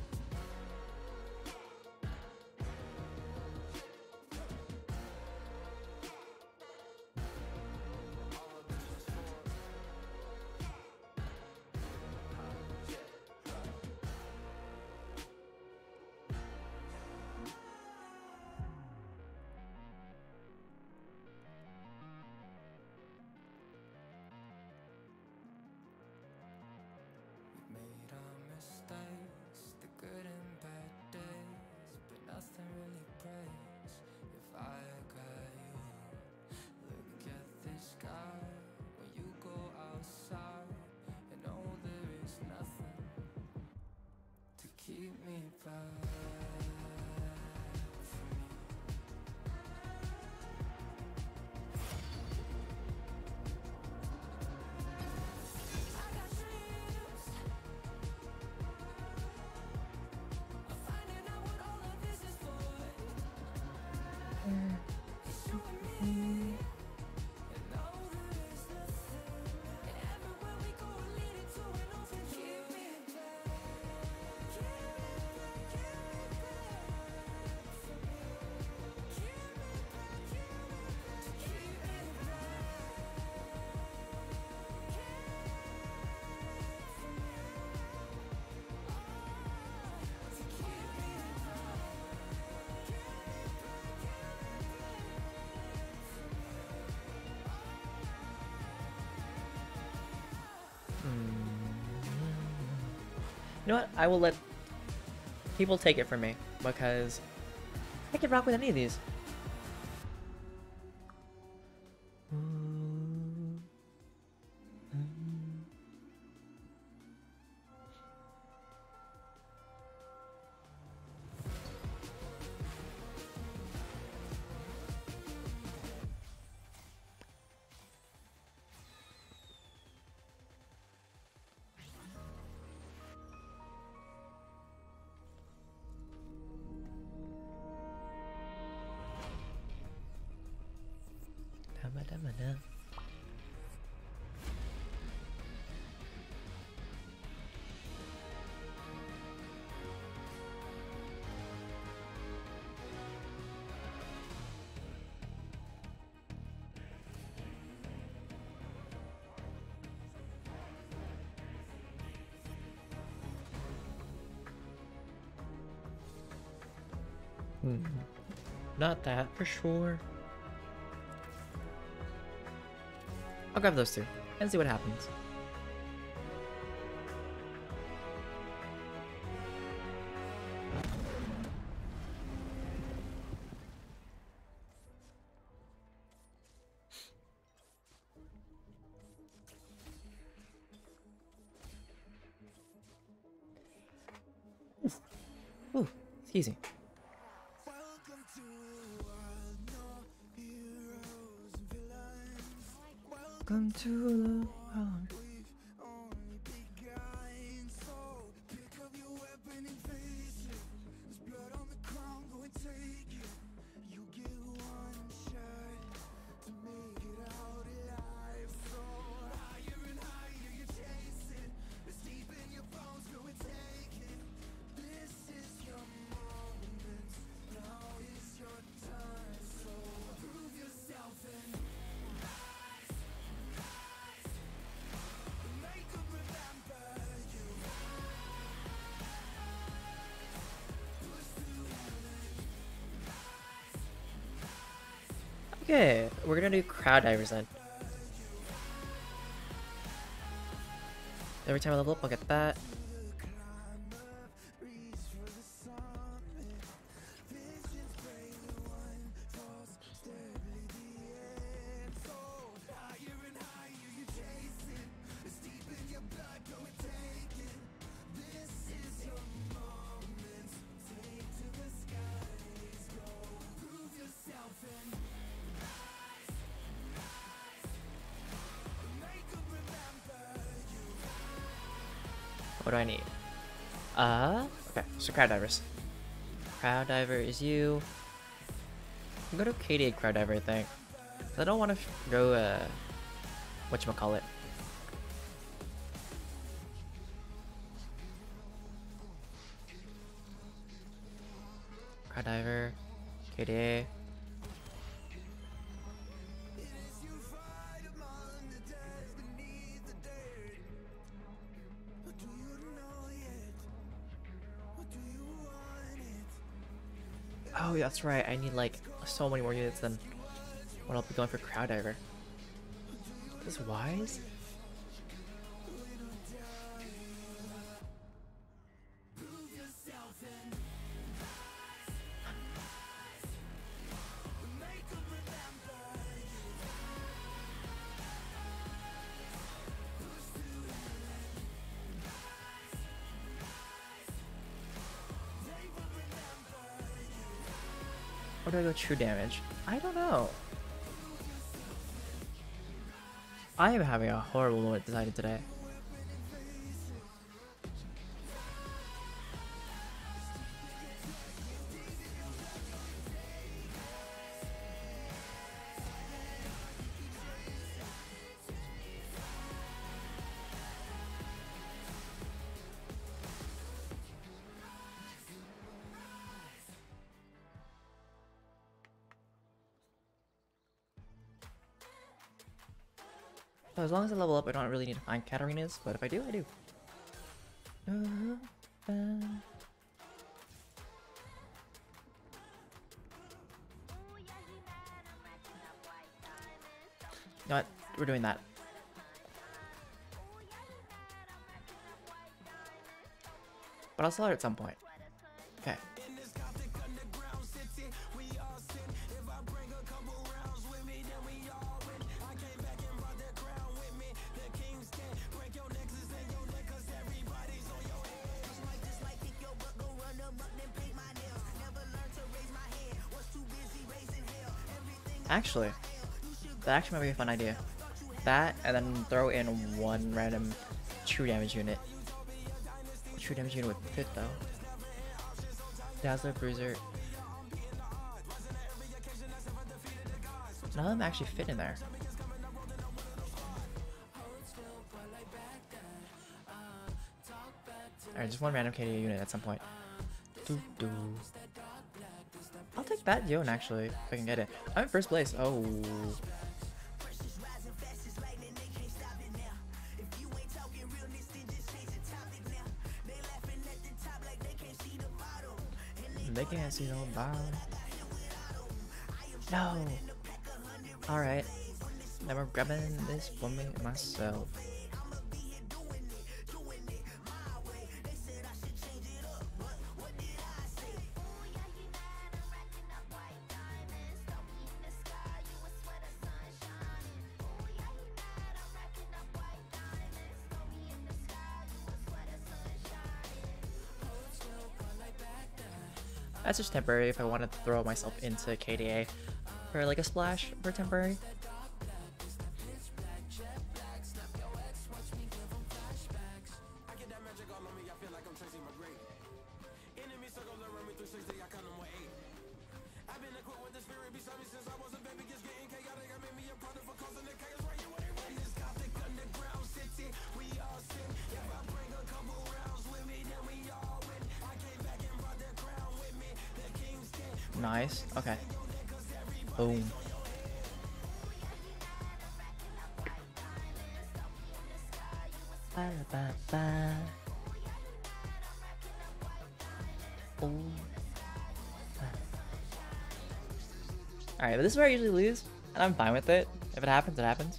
We've made our mistakes, the good and bad days, but nothing really breaks if I got you. Look at the sky when you go outside, and know there is nothing to keep me back from you. I got dreams of finding out what all of this is for. You know what? I will let people take it from me because I can rock with any of these. Not that for sure. I'll grab those two and see what happens. Ooh, it's easy. Welcome to the world. Okay, we're gonna do crowd divers then. Every time I level up, I'll get that. What do I need? Okay, so crowd divers. Crowd diver is you. I'm gonna go to KD crowd diver, I think. I don't want to go, whatchamacallit. Crowd diver, KD. Oh, that's right. I need like so many more units than what I'll be going for crowd diver. Is this wise? Or do I go true damage? I don't know. I am having a horrible moment deciding today. So as long as I level up, I don't really need to find Katarinas, but if I do, I do. You know what? We're doing that. but I'll sell her at some point. Okay. Actually, that actually might be a fun idea. That, and then throw in one random true damage unit. True damage unit would fit though. Dazzler, Bruiser. None of them actually fit in there. Alright, just one random KDA unit at some point. I'll take that Yon actually, if I can get it. I'm in first place. Oh. They can't see no bottom. No. Alright. Now we're grabbing this for me myself. That's just temporary if I wanted to throw myself into KDA for like a splash for temporary. Nice. Okay. Boom. Alright, but this is where I usually lose, and I'm fine with it. If it happens, it happens.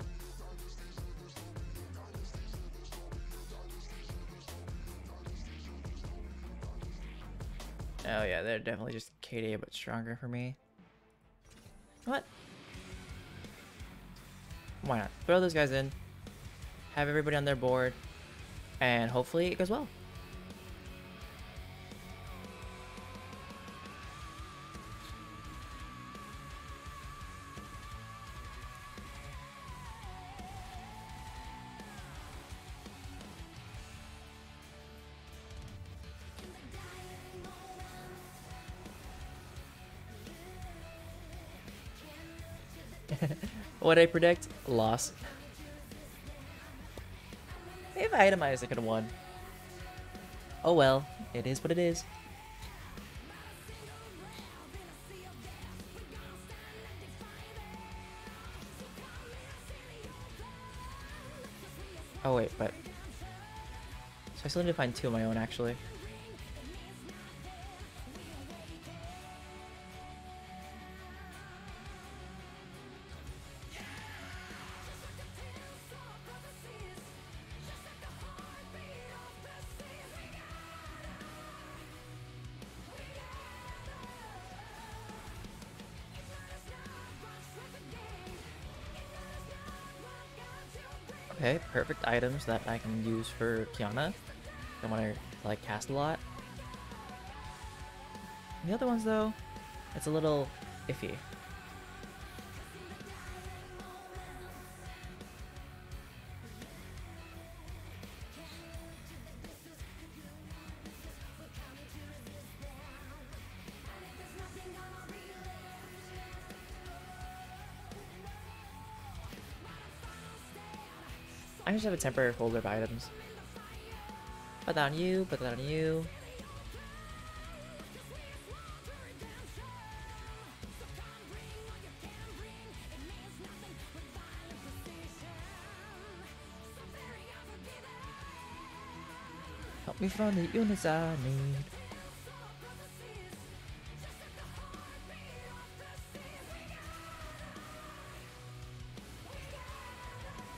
Oh yeah, they're definitely just KDA but stronger for me. What? Why not? Throw those guys in, have everybody on their board, and hopefully it goes well. What did I predict? Loss. If I itemized, I could have won. Oh well, it is what it is. Oh wait, but... So I still need to find two of my own, actually. Okay, perfect items that I can use for Kiana. I want to like cast a lot. The other ones though, it's a little iffy. I just have a temporary folder of items. Put that on you, put that on you. Help me find the units I need.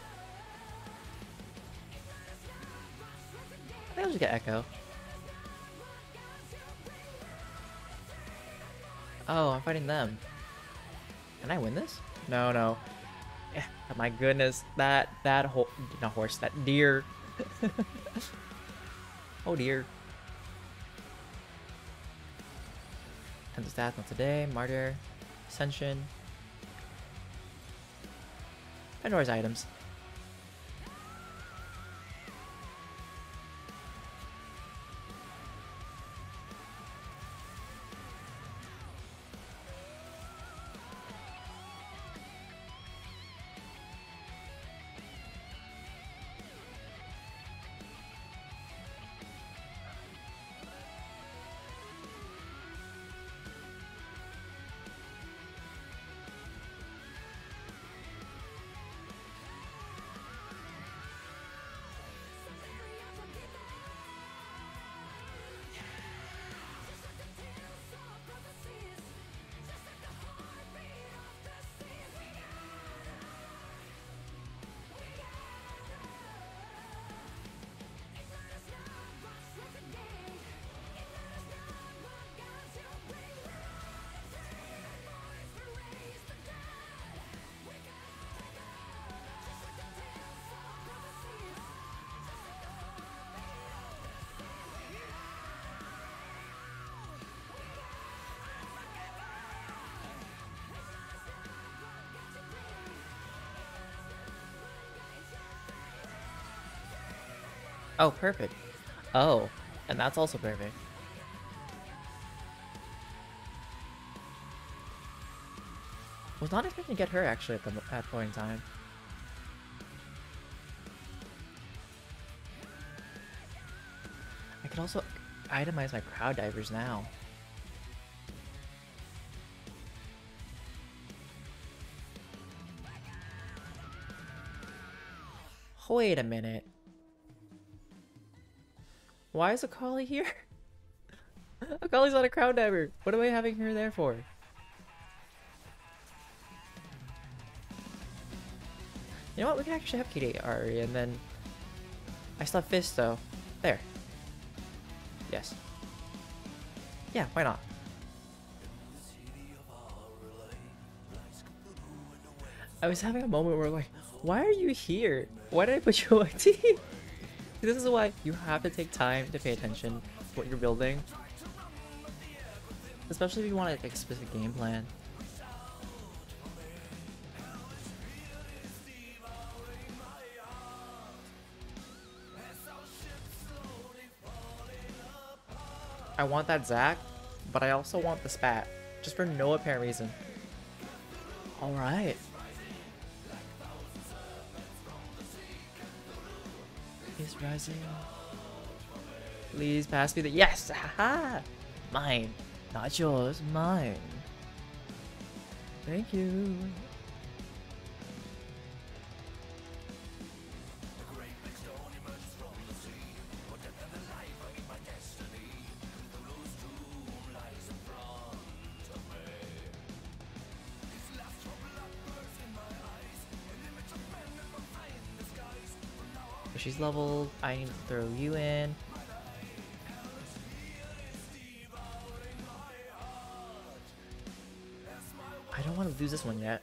I think I'll just get Echo. Oh, I'm fighting them. Can I win this? No, no. Eh, my goodness, that not horse, that deer. Oh dear. Tons of stats, not today. Martyr, Ascension. Pandora's items. Oh, perfect. Oh, and that's also perfect. Was not expecting to get her actually at that point in time. I could also itemize my crowd divers now. Wait a minute. Why is Akali here? Akali's not a crowd diver. What am I having her there for? You know what? We can actually have KD Ari, and then I still have Fist though. There. Yes. Yeah, why not? I was having a moment where like, why are you here? Why did I put you on my team? This is why you have to take time to pay attention to what you're building. Especially if you want like, a specific game plan. I want that Zac, but I also want the Spat. Just for no apparent reason. Alright. Is rising. Please pass me the yes! Haha! Mine. Not yours, mine. Thank you. She's leveled. I need to throw you in. I don't want to lose this one yet.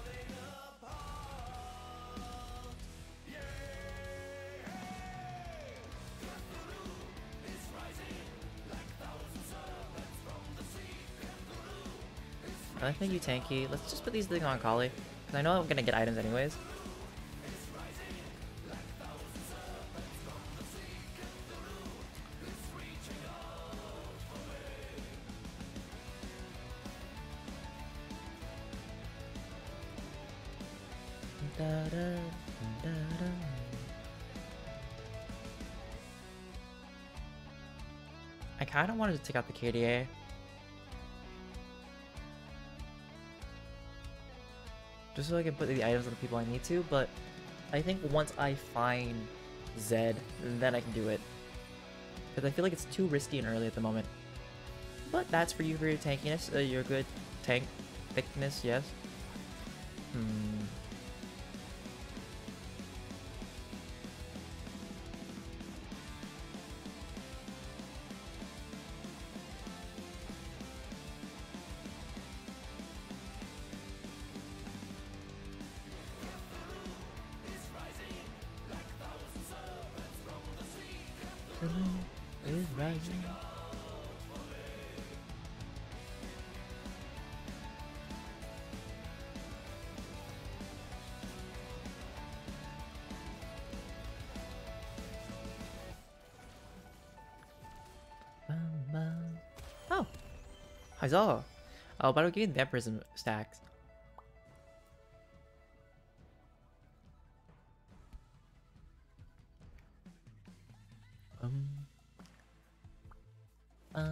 I think you tanky. Let's just put these things on Kali. Because I know I'm going to get items anyways. I kind of wanted to take out the KDA. Just so I can put the items on the people I need to, but I think once I find Zed, then I can do it. Because I feel like it's too risky and early at the moment. But that's for you for your tankiness, your good tank thickness, yes. The moon is rising. Oh, Huzzah! Oh, but I'll give you the Emperor's stacks. Um, um,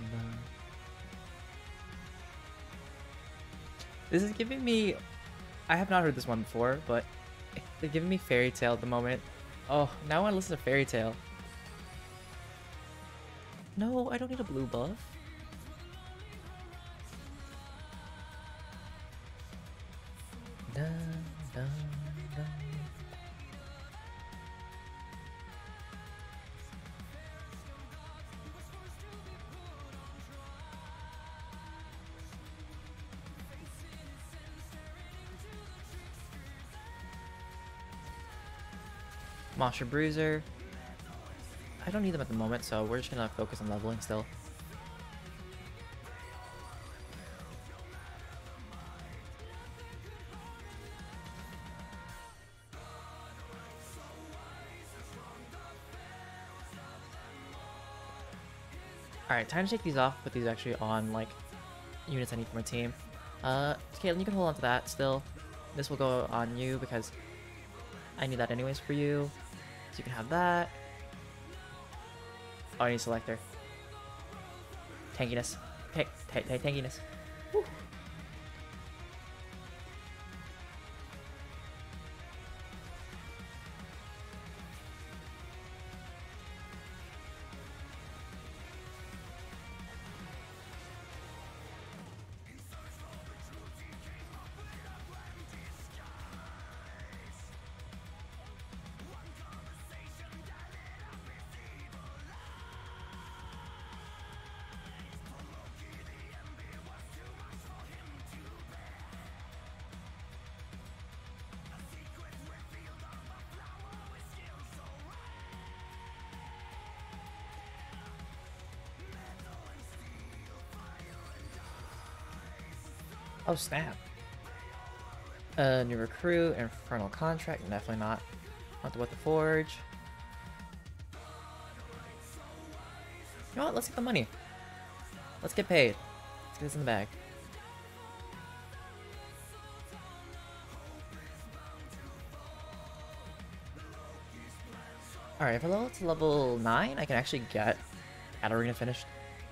This is giving me... I have not heard this one before, but they're giving me Fairy Tale at the moment. Oh, now I want to listen to Fairy Tale. No, I don't need a blue buff. Dun, dun, dun. Monster Bruiser. I don't need them at the moment, so we're just gonna focus on leveling still. Alright, time to take these off, put these actually on, like, units I need for my team. Caitlyn, you can hold on to that still. This will go on you because I need that anyways for you. So you can have that. Oh, I need Selector. Tankiness. Tankiness. Woo. Oh snap. New recruit, infernal contract, definitely not. Not the what the forge. You know what? Let's get the money. Let's get paid. Let's get this in the bag. Alright, if I level to level 9, I can actually get Arena finished.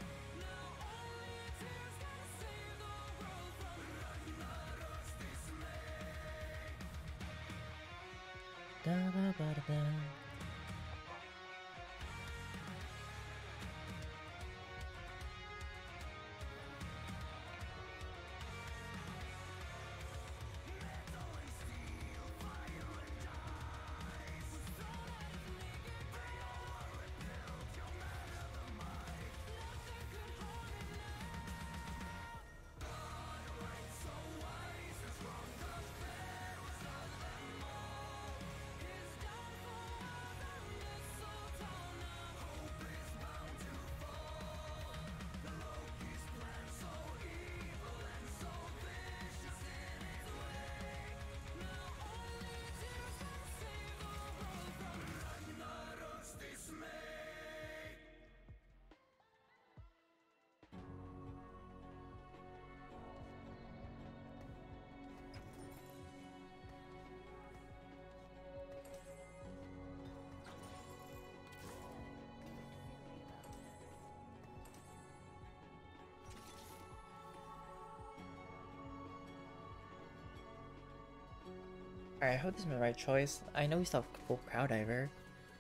Alright, I hope this is my right choice. I know we still have full Crowd Diver.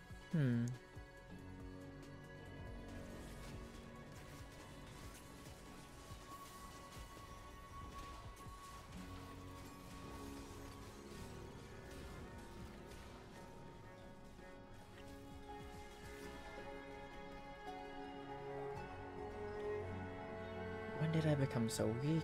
When did I become so weak?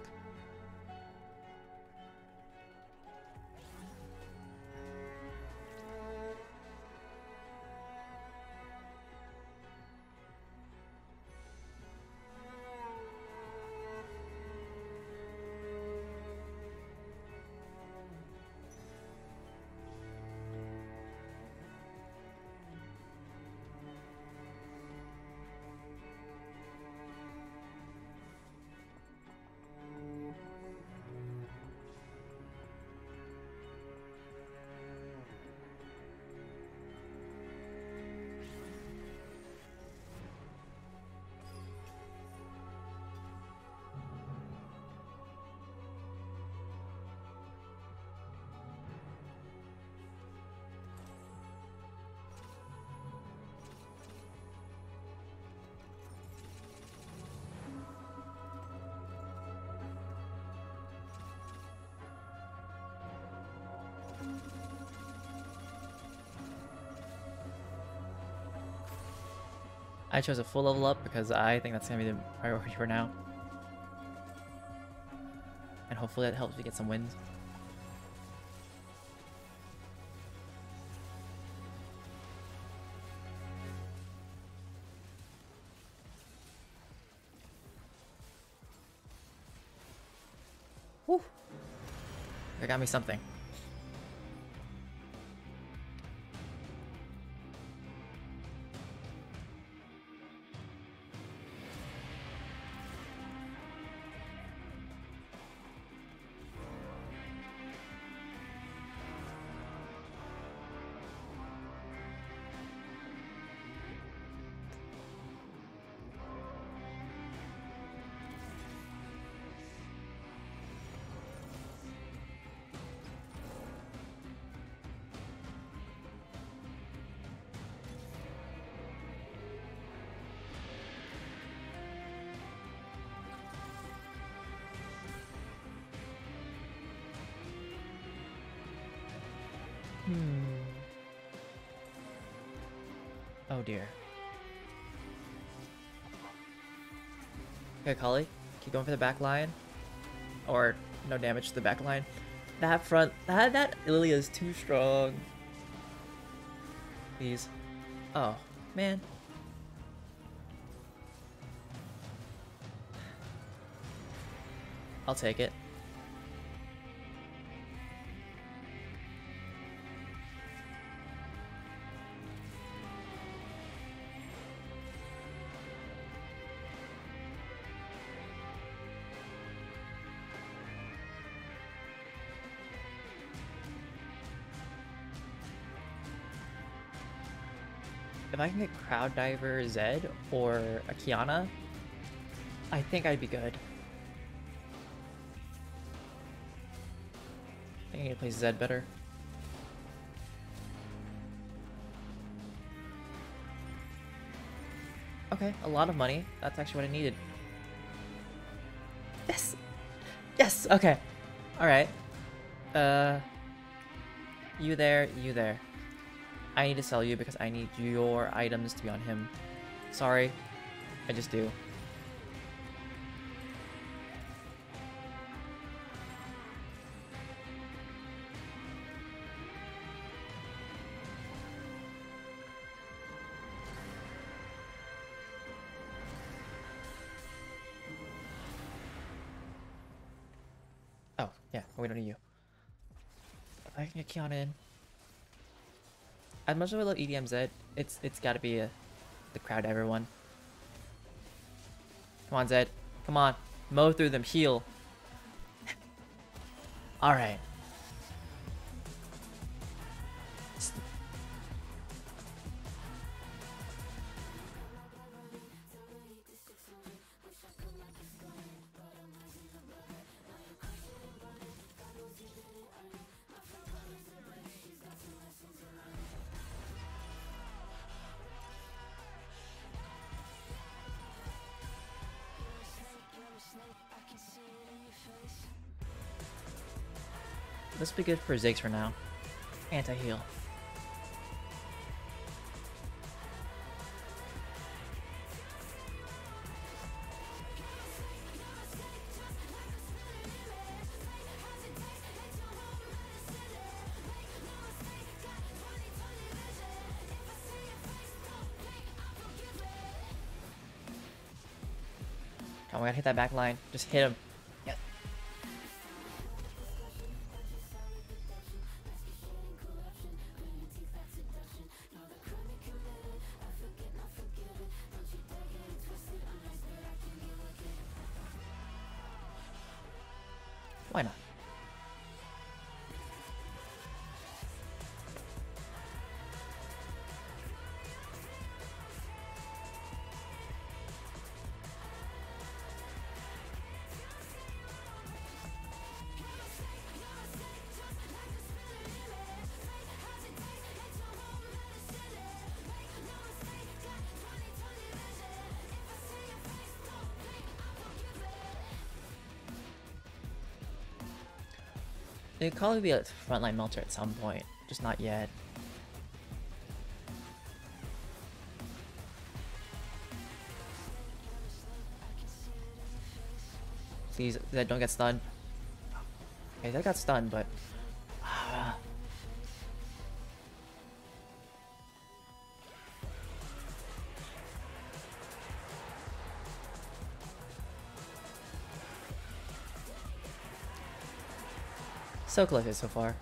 I chose a full level up because I think that's gonna be the priority for now. And hopefully that helps me get some wins. Whew. That got me something. Oh dear. Okay, Kali, keep going for the back line. Or no damage to the back line. That front, that Ilya is too strong. Please. Oh, man. I'll take it. If I can get Crowd Diver Zed or a Kiana, I think I'd be good. I think I need to play Zed better. Okay, a lot of money. That's actually what I needed. Yes! Yes! Okay. Alright. You there, you there. I need to sell you because I need your items to be on him. Sorry. I just do. Oh, yeah. We don't need you. I can get Kiana in. As much as I love EDMZ, it's gotta be the Crowd Diver one. Come on, Zed. Come on. Mow through them. Heal. Alright. This will be good for Ziggs for now. Anti-heal. Come on, we gotta hit that back line. Just hit him. Yep. Why not? It could probably be a frontline melter at some point, just not yet. Please, Zed, don't get stunned. Okay, Zed got stunned, but... So close so far.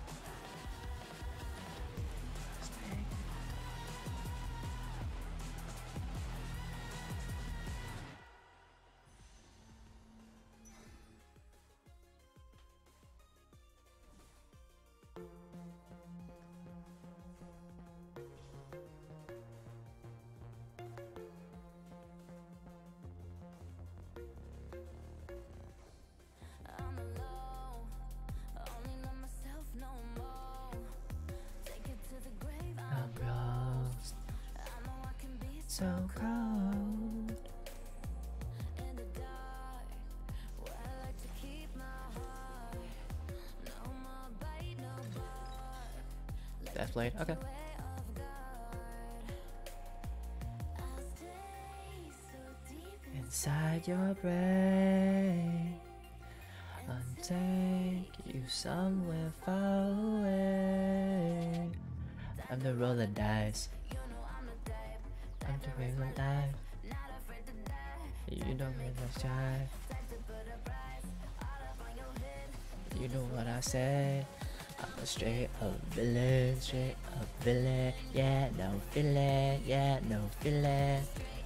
I'm alone, only know myself no more. Take it to the grave, I'm Lost, I know I can be so cold. in the dark, where I like to keep my heart. No more bite, no bar. Death Blade, okay. Way of guard. I'll stay so deep Inside your brain, I'll take you somewhere far away. I'm the roller dice. you know I'm the type, I'm the real life. not afraid to die. You don't really shy. Type to put a price all up on your head. You know what I say. I'm a straight up villain, straight up villain. Yeah, no feeling, yeah, no feeling.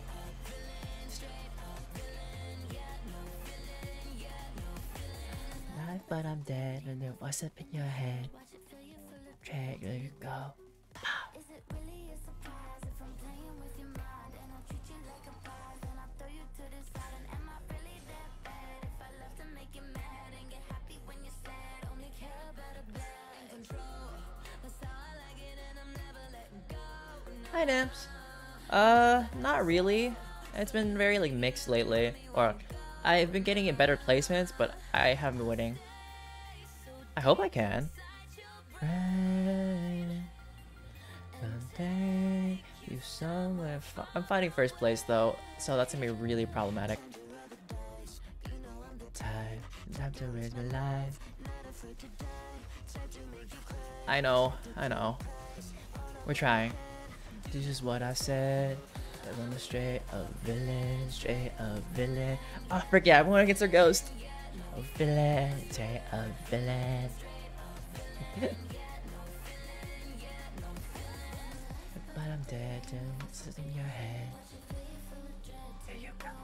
Life, but I'm dead, and then what's up in your head? Watch it fill you full of Drag, there you go. Is it really a surprise if I'm playing with your mind and I treat you like a prize and I throw you to the side? And am I really that bad if I love to make you mad and get happy when you're sad? Only care about a bad in control. That's how I like it and I'm never letting go. Hi, Nimps. Not really. It's been very like mixed lately. Or I've been getting in better placements, but I haven't been winning. I hope I can. Someday you somewhere I'm fighting first place though, so that's gonna be really problematic. Time to raise my life. I know. We're trying. This is what I said. I'm a straight up villain, straight up villain. Oh, forget, I'm going against her ghost. A villain, straight up villain. But I'm dead, and it's in your head. There you go.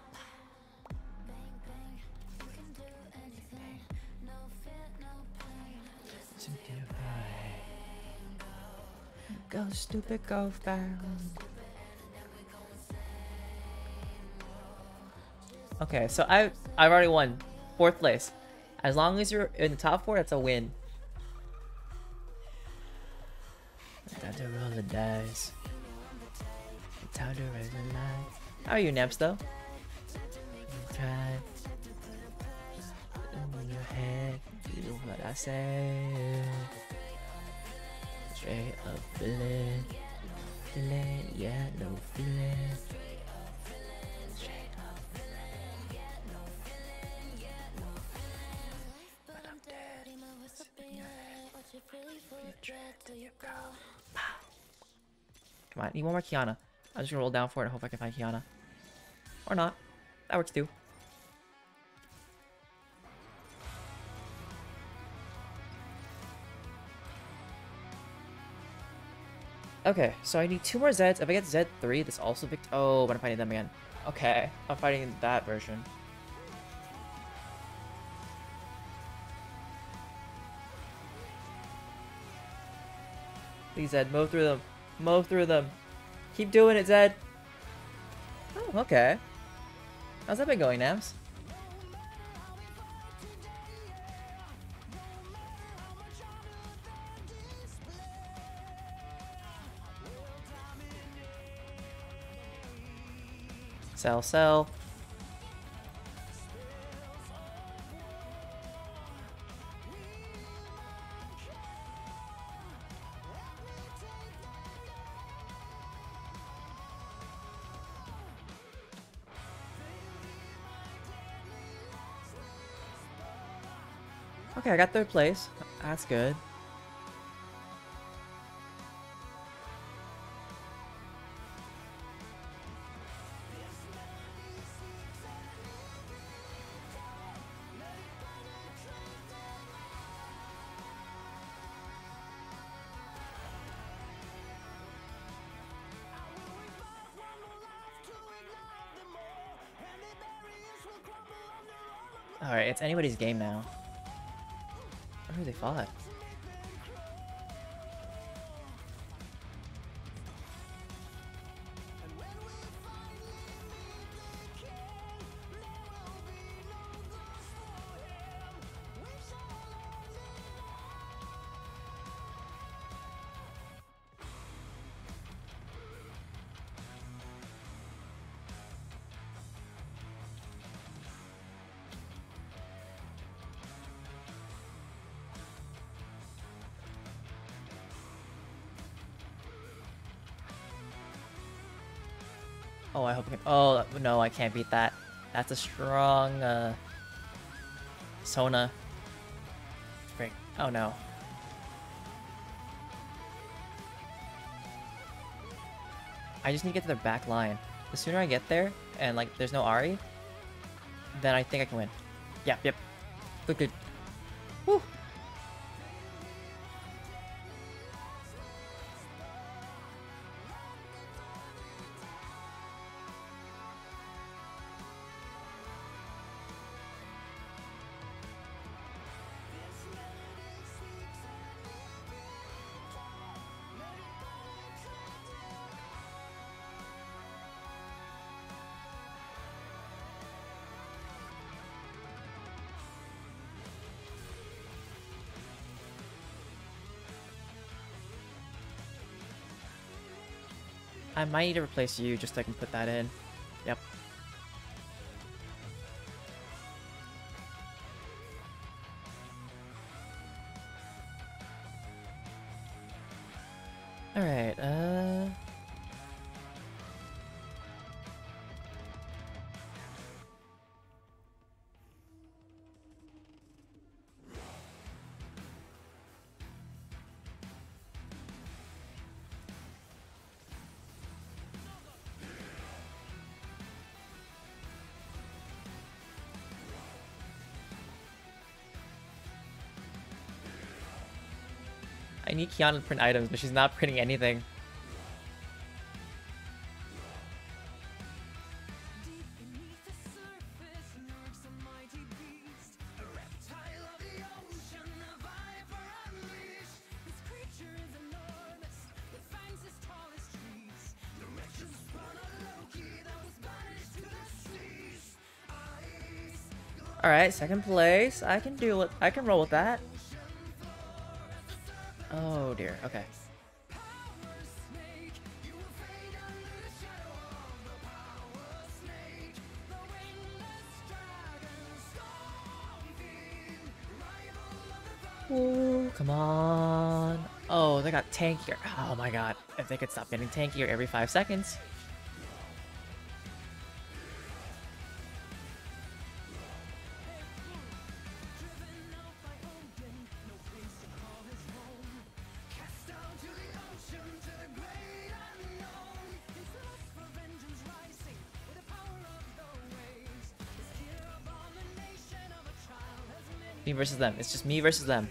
Listen to your brain. Go stupid, go found. Okay, so I've already won 4th place. As long as you're in the top 4, that's a win. Time to roll the dice. Time to raise the life. How are you, Nemps, though? Try. In your head, do what I say. Straight up feeling. Feeling, yeah, no feeling. Straight up. But I'm dead. Come on, need one more Kiana. I'm just gonna roll down for it and hope I can find Kiana. Or not. That works too. Okay, so I need 2 more Zeds. If I get Z3, this also oh, but I'm fighting them again. Okay, I'm fighting that version. Please, Zed, mow through them. Mow through them. Keep doing it, Zed. Oh, okay. How's that been going, Nams? Sell, sell. Okay, I got third place. That's good. Alright, it's anybody's game now. I wonder who they fought. Oh, I hope I can. Oh, no, I can't beat that. That's a strong, Sona. Frick. Oh, no. I just need to get to their back line. The sooner I get there, and, like, there's no Ari, then I think I can win. Yep, yep. Good, good. Woo! I might need to replace you just so I can put that in. Yep. Alright, I need Kiana to print items, but she's not printing anything. Alright, second place. I can do it. I can roll with that. Oh dear, okay. Ooh, come on. Oh, they got tankier. Oh my god. If they could stop getting tankier every 5 seconds. Me versus them. It's just me versus them.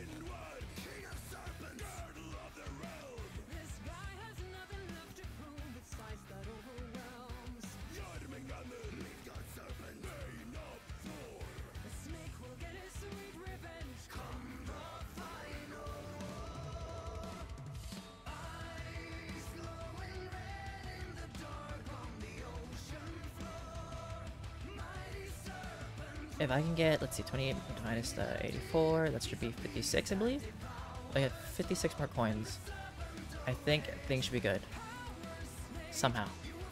If I can get, let's see, 28 minus the 84, that should be 56, I believe. I get 56 more coins. I think things should be good. Somehow.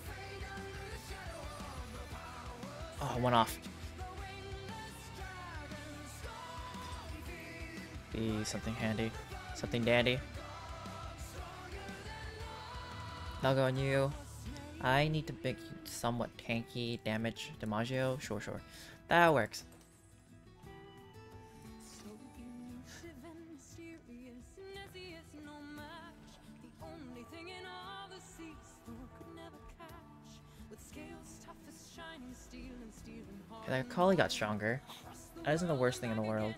Oh, one off. Be something handy. Something dandy. I'll go on you. I need to make you somewhat tanky damage DiMaggio. Sure, sure. That works. That Kali got stronger. That isn't the worst thing in the world.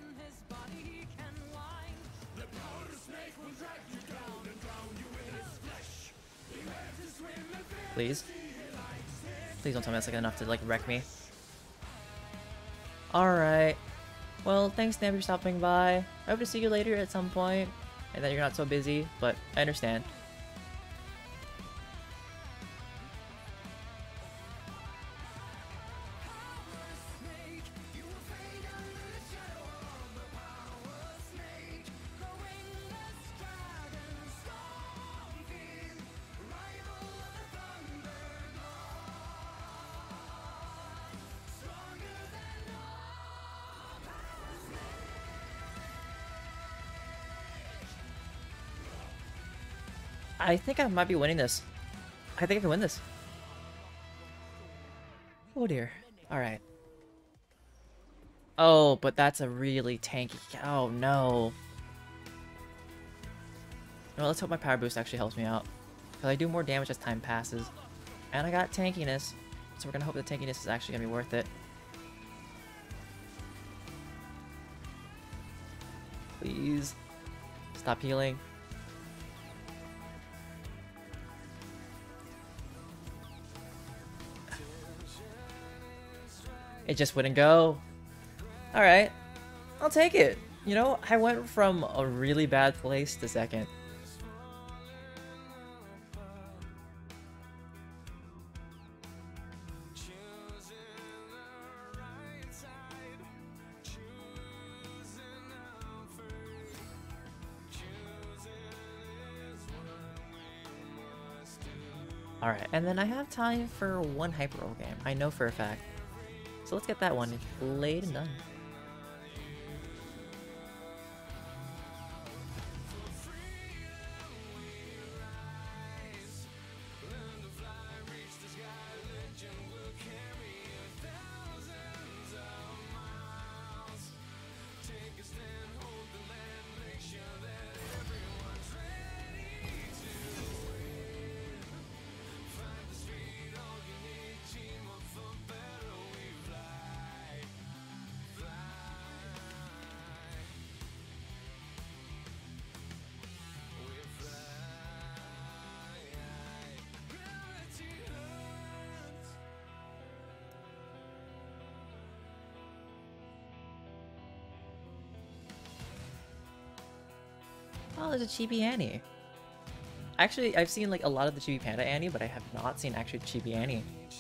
Please. Please don't tell me that's like enough to like wreck me. Alright. Well, thanks Nappy for stopping by. I hope to see you later at some point. And that you're not so busy, but I understand. I think I might be winning this. I think I can win this. Oh dear. Alright. Oh, but that's a really tanky... Oh no. Well, let's hope my power boost actually helps me out. Because I do more damage as time passes. And I got tankiness. So we're going to hope the tankiness is actually going to be worth it. Please. Stop healing. It just wouldn't go. Alright. I'll take it. You know, I went from a really bad place to second. Alright, and then I have time for one hyper roll game. I know for a fact. So let's get that one laid and done. Oh, there's a Chibi Annie. Actually, I've seen like a lot of the Chibi Panda Annie, but I have not seen actually Chibi Annie.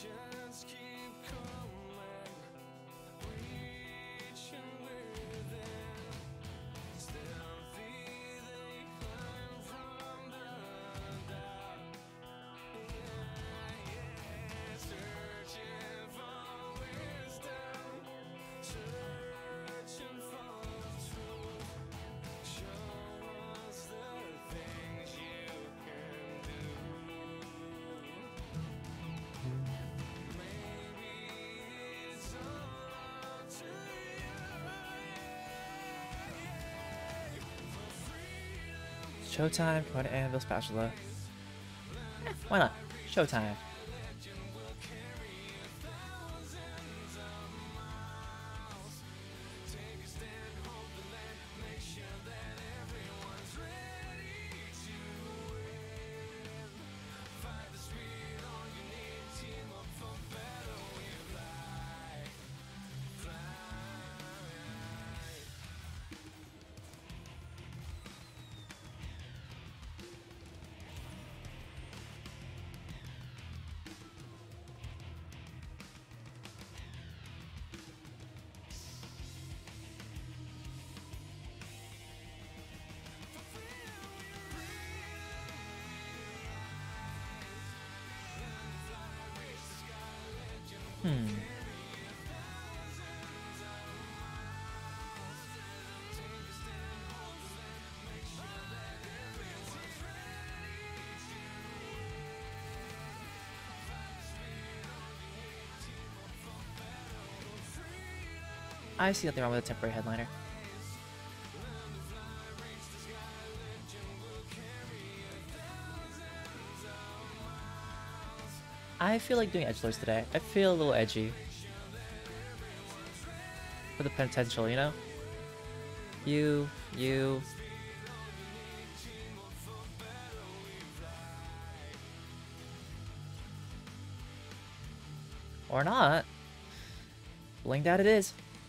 Showtime, Promote Anvil Spatula. Why not? Showtime. I see nothing wrong with a temporary headliner. I feel like doing edgelords today. I feel a little edgy. for the potential, you know? You. Or not. Blinged out it is.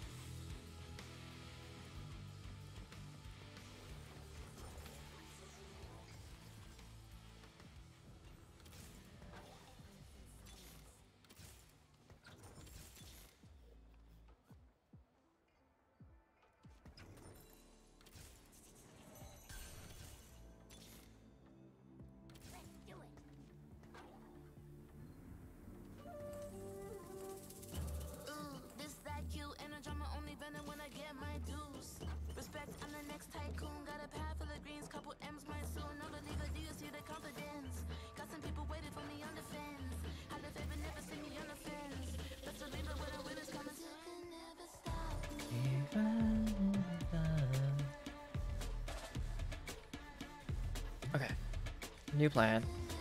Okay. New plan.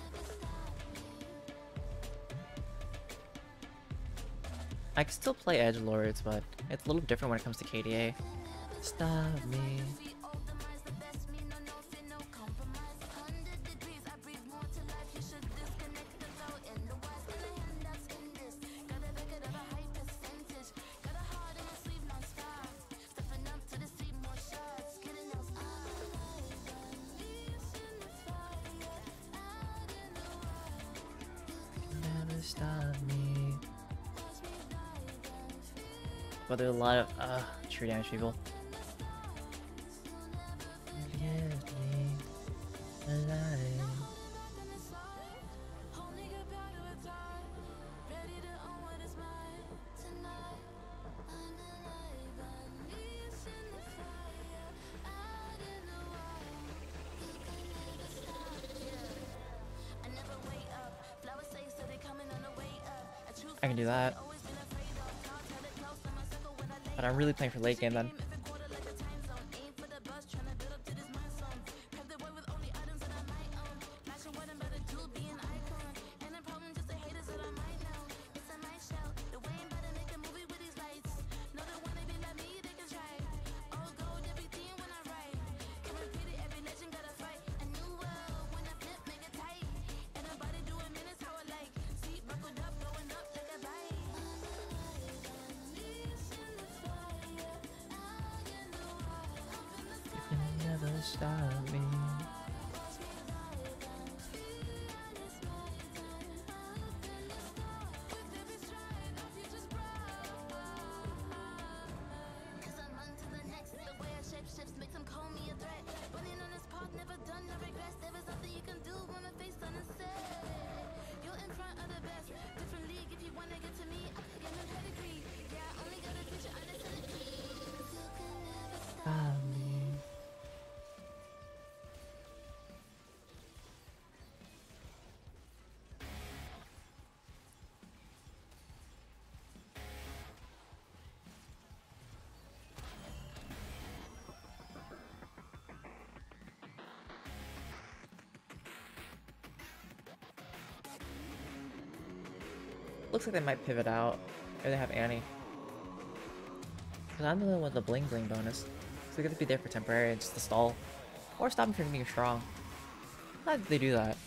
I can still play edgelords, but it's a little different when it comes to KDA. Stop me. Never stop me. But there's a lot of true damage people. Give me alive. I can do that. But I'm really playing for late game then. Never stop me. Stop me. Looks like they might pivot out. Or they have Annie. Because I'm the one with the bling bling bonus. So they're gonna be there for temporary and just to stall. Or stop them from being strong. How did they do that?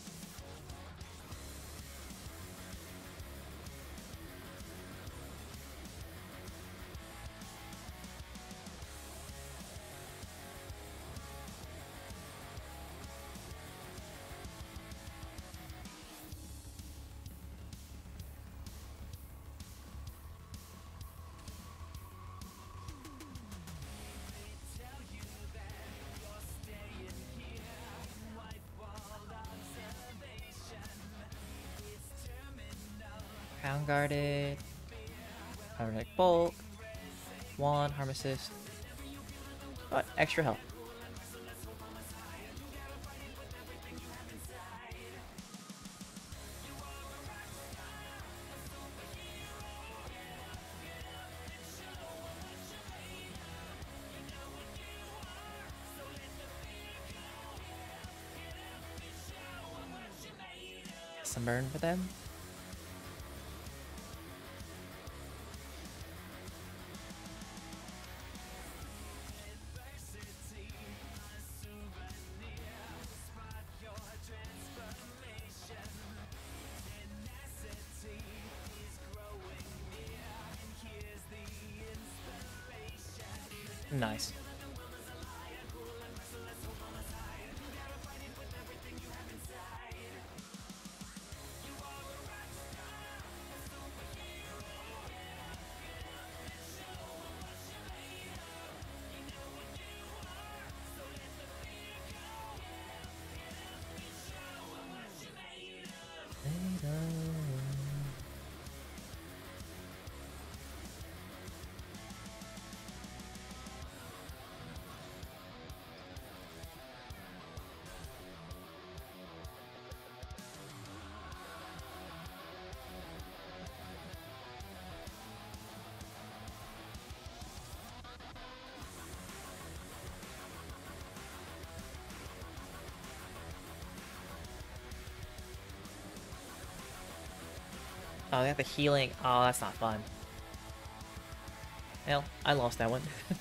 Pound guarded. Automatic bulk. Wand, harm assist. But extra health. Sunburn for them. Nice. Oh, they have the healing. Oh, that's not fun. Well, I lost that one.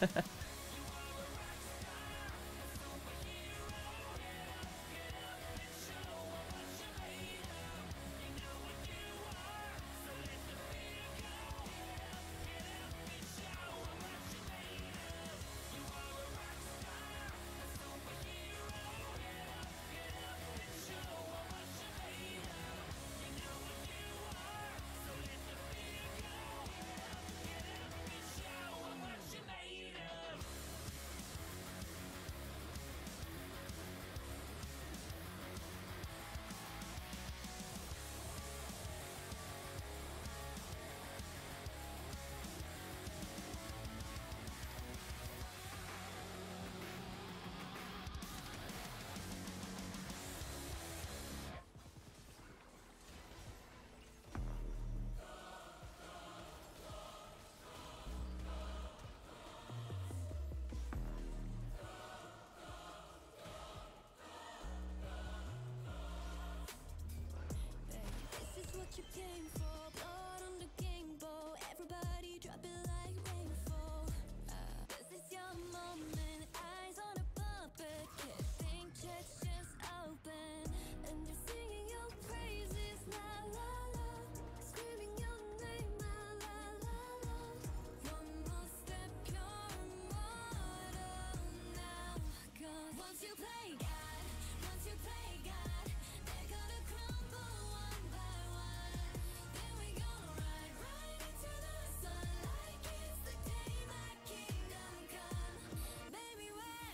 This is what you came for. Blood on the game bow. Everybody drop it like rainfall. This is your moment. Eyes on a puppet. Can't think, chest just open. And you're singing your praises. La la la. Screaming your name. La la la la. One more step, you're immortal now. 'Cause once you play God, once you play God, they're gonna crumble one by one. Then we gonna ride right into the sun like it's the day my kingdom come. Baby, where?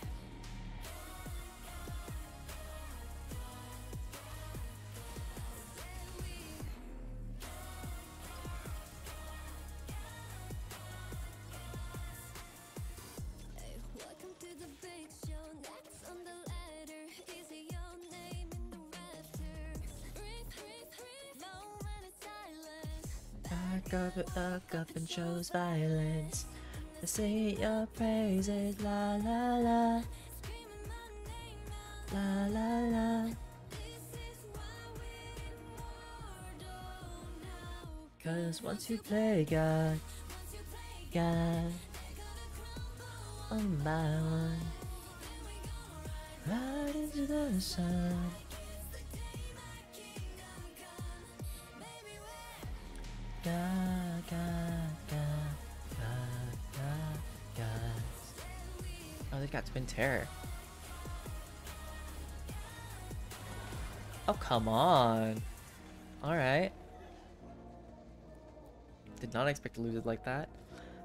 Then we Hey, welcome to the big show. Next on the ladder is your name in the rafters. Breathe, breathe, breathe. No one is silent. Back up and shows violence. I sing your praises, la la la, Screaming my name out. la la la. This is why we're immortal now. 'Cause once you play God, Once you play God, they're gonna crumble. one by one, Then we gonna ride right into the sun. it's the day my kingdom come. Baby, where? God, God, God, God, God, God. Oh, they've got Twin Terror. Oh, come on. Alright. Did not expect to lose it like that.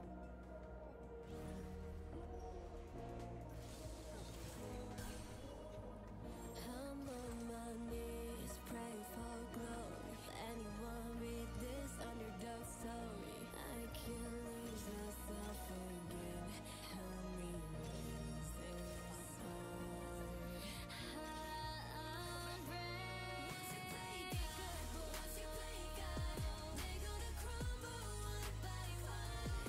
I'm on my knees, pray for glory. Anyone read this underdog story? I can't lose myself again. Help me raise this sword. I'm brave. Once you play God, but once you play God, they're gonna crumble one by one.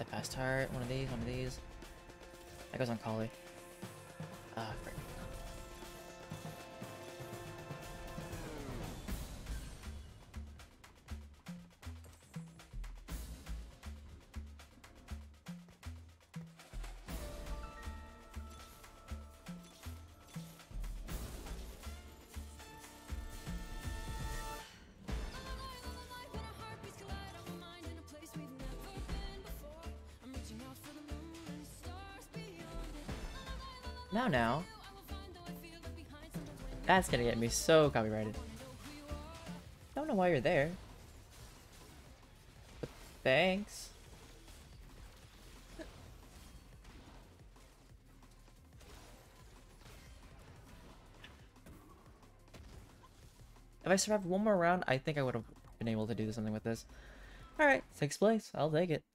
Steadfast Heart, one of these, one of these. That goes on Collie. Frick. Now. That's gonna get me so copyrighted. Don't know why you're there. But thanks. If I survived one more round, I think I would have been able to do something with this. Alright, 6th place. I'll take it.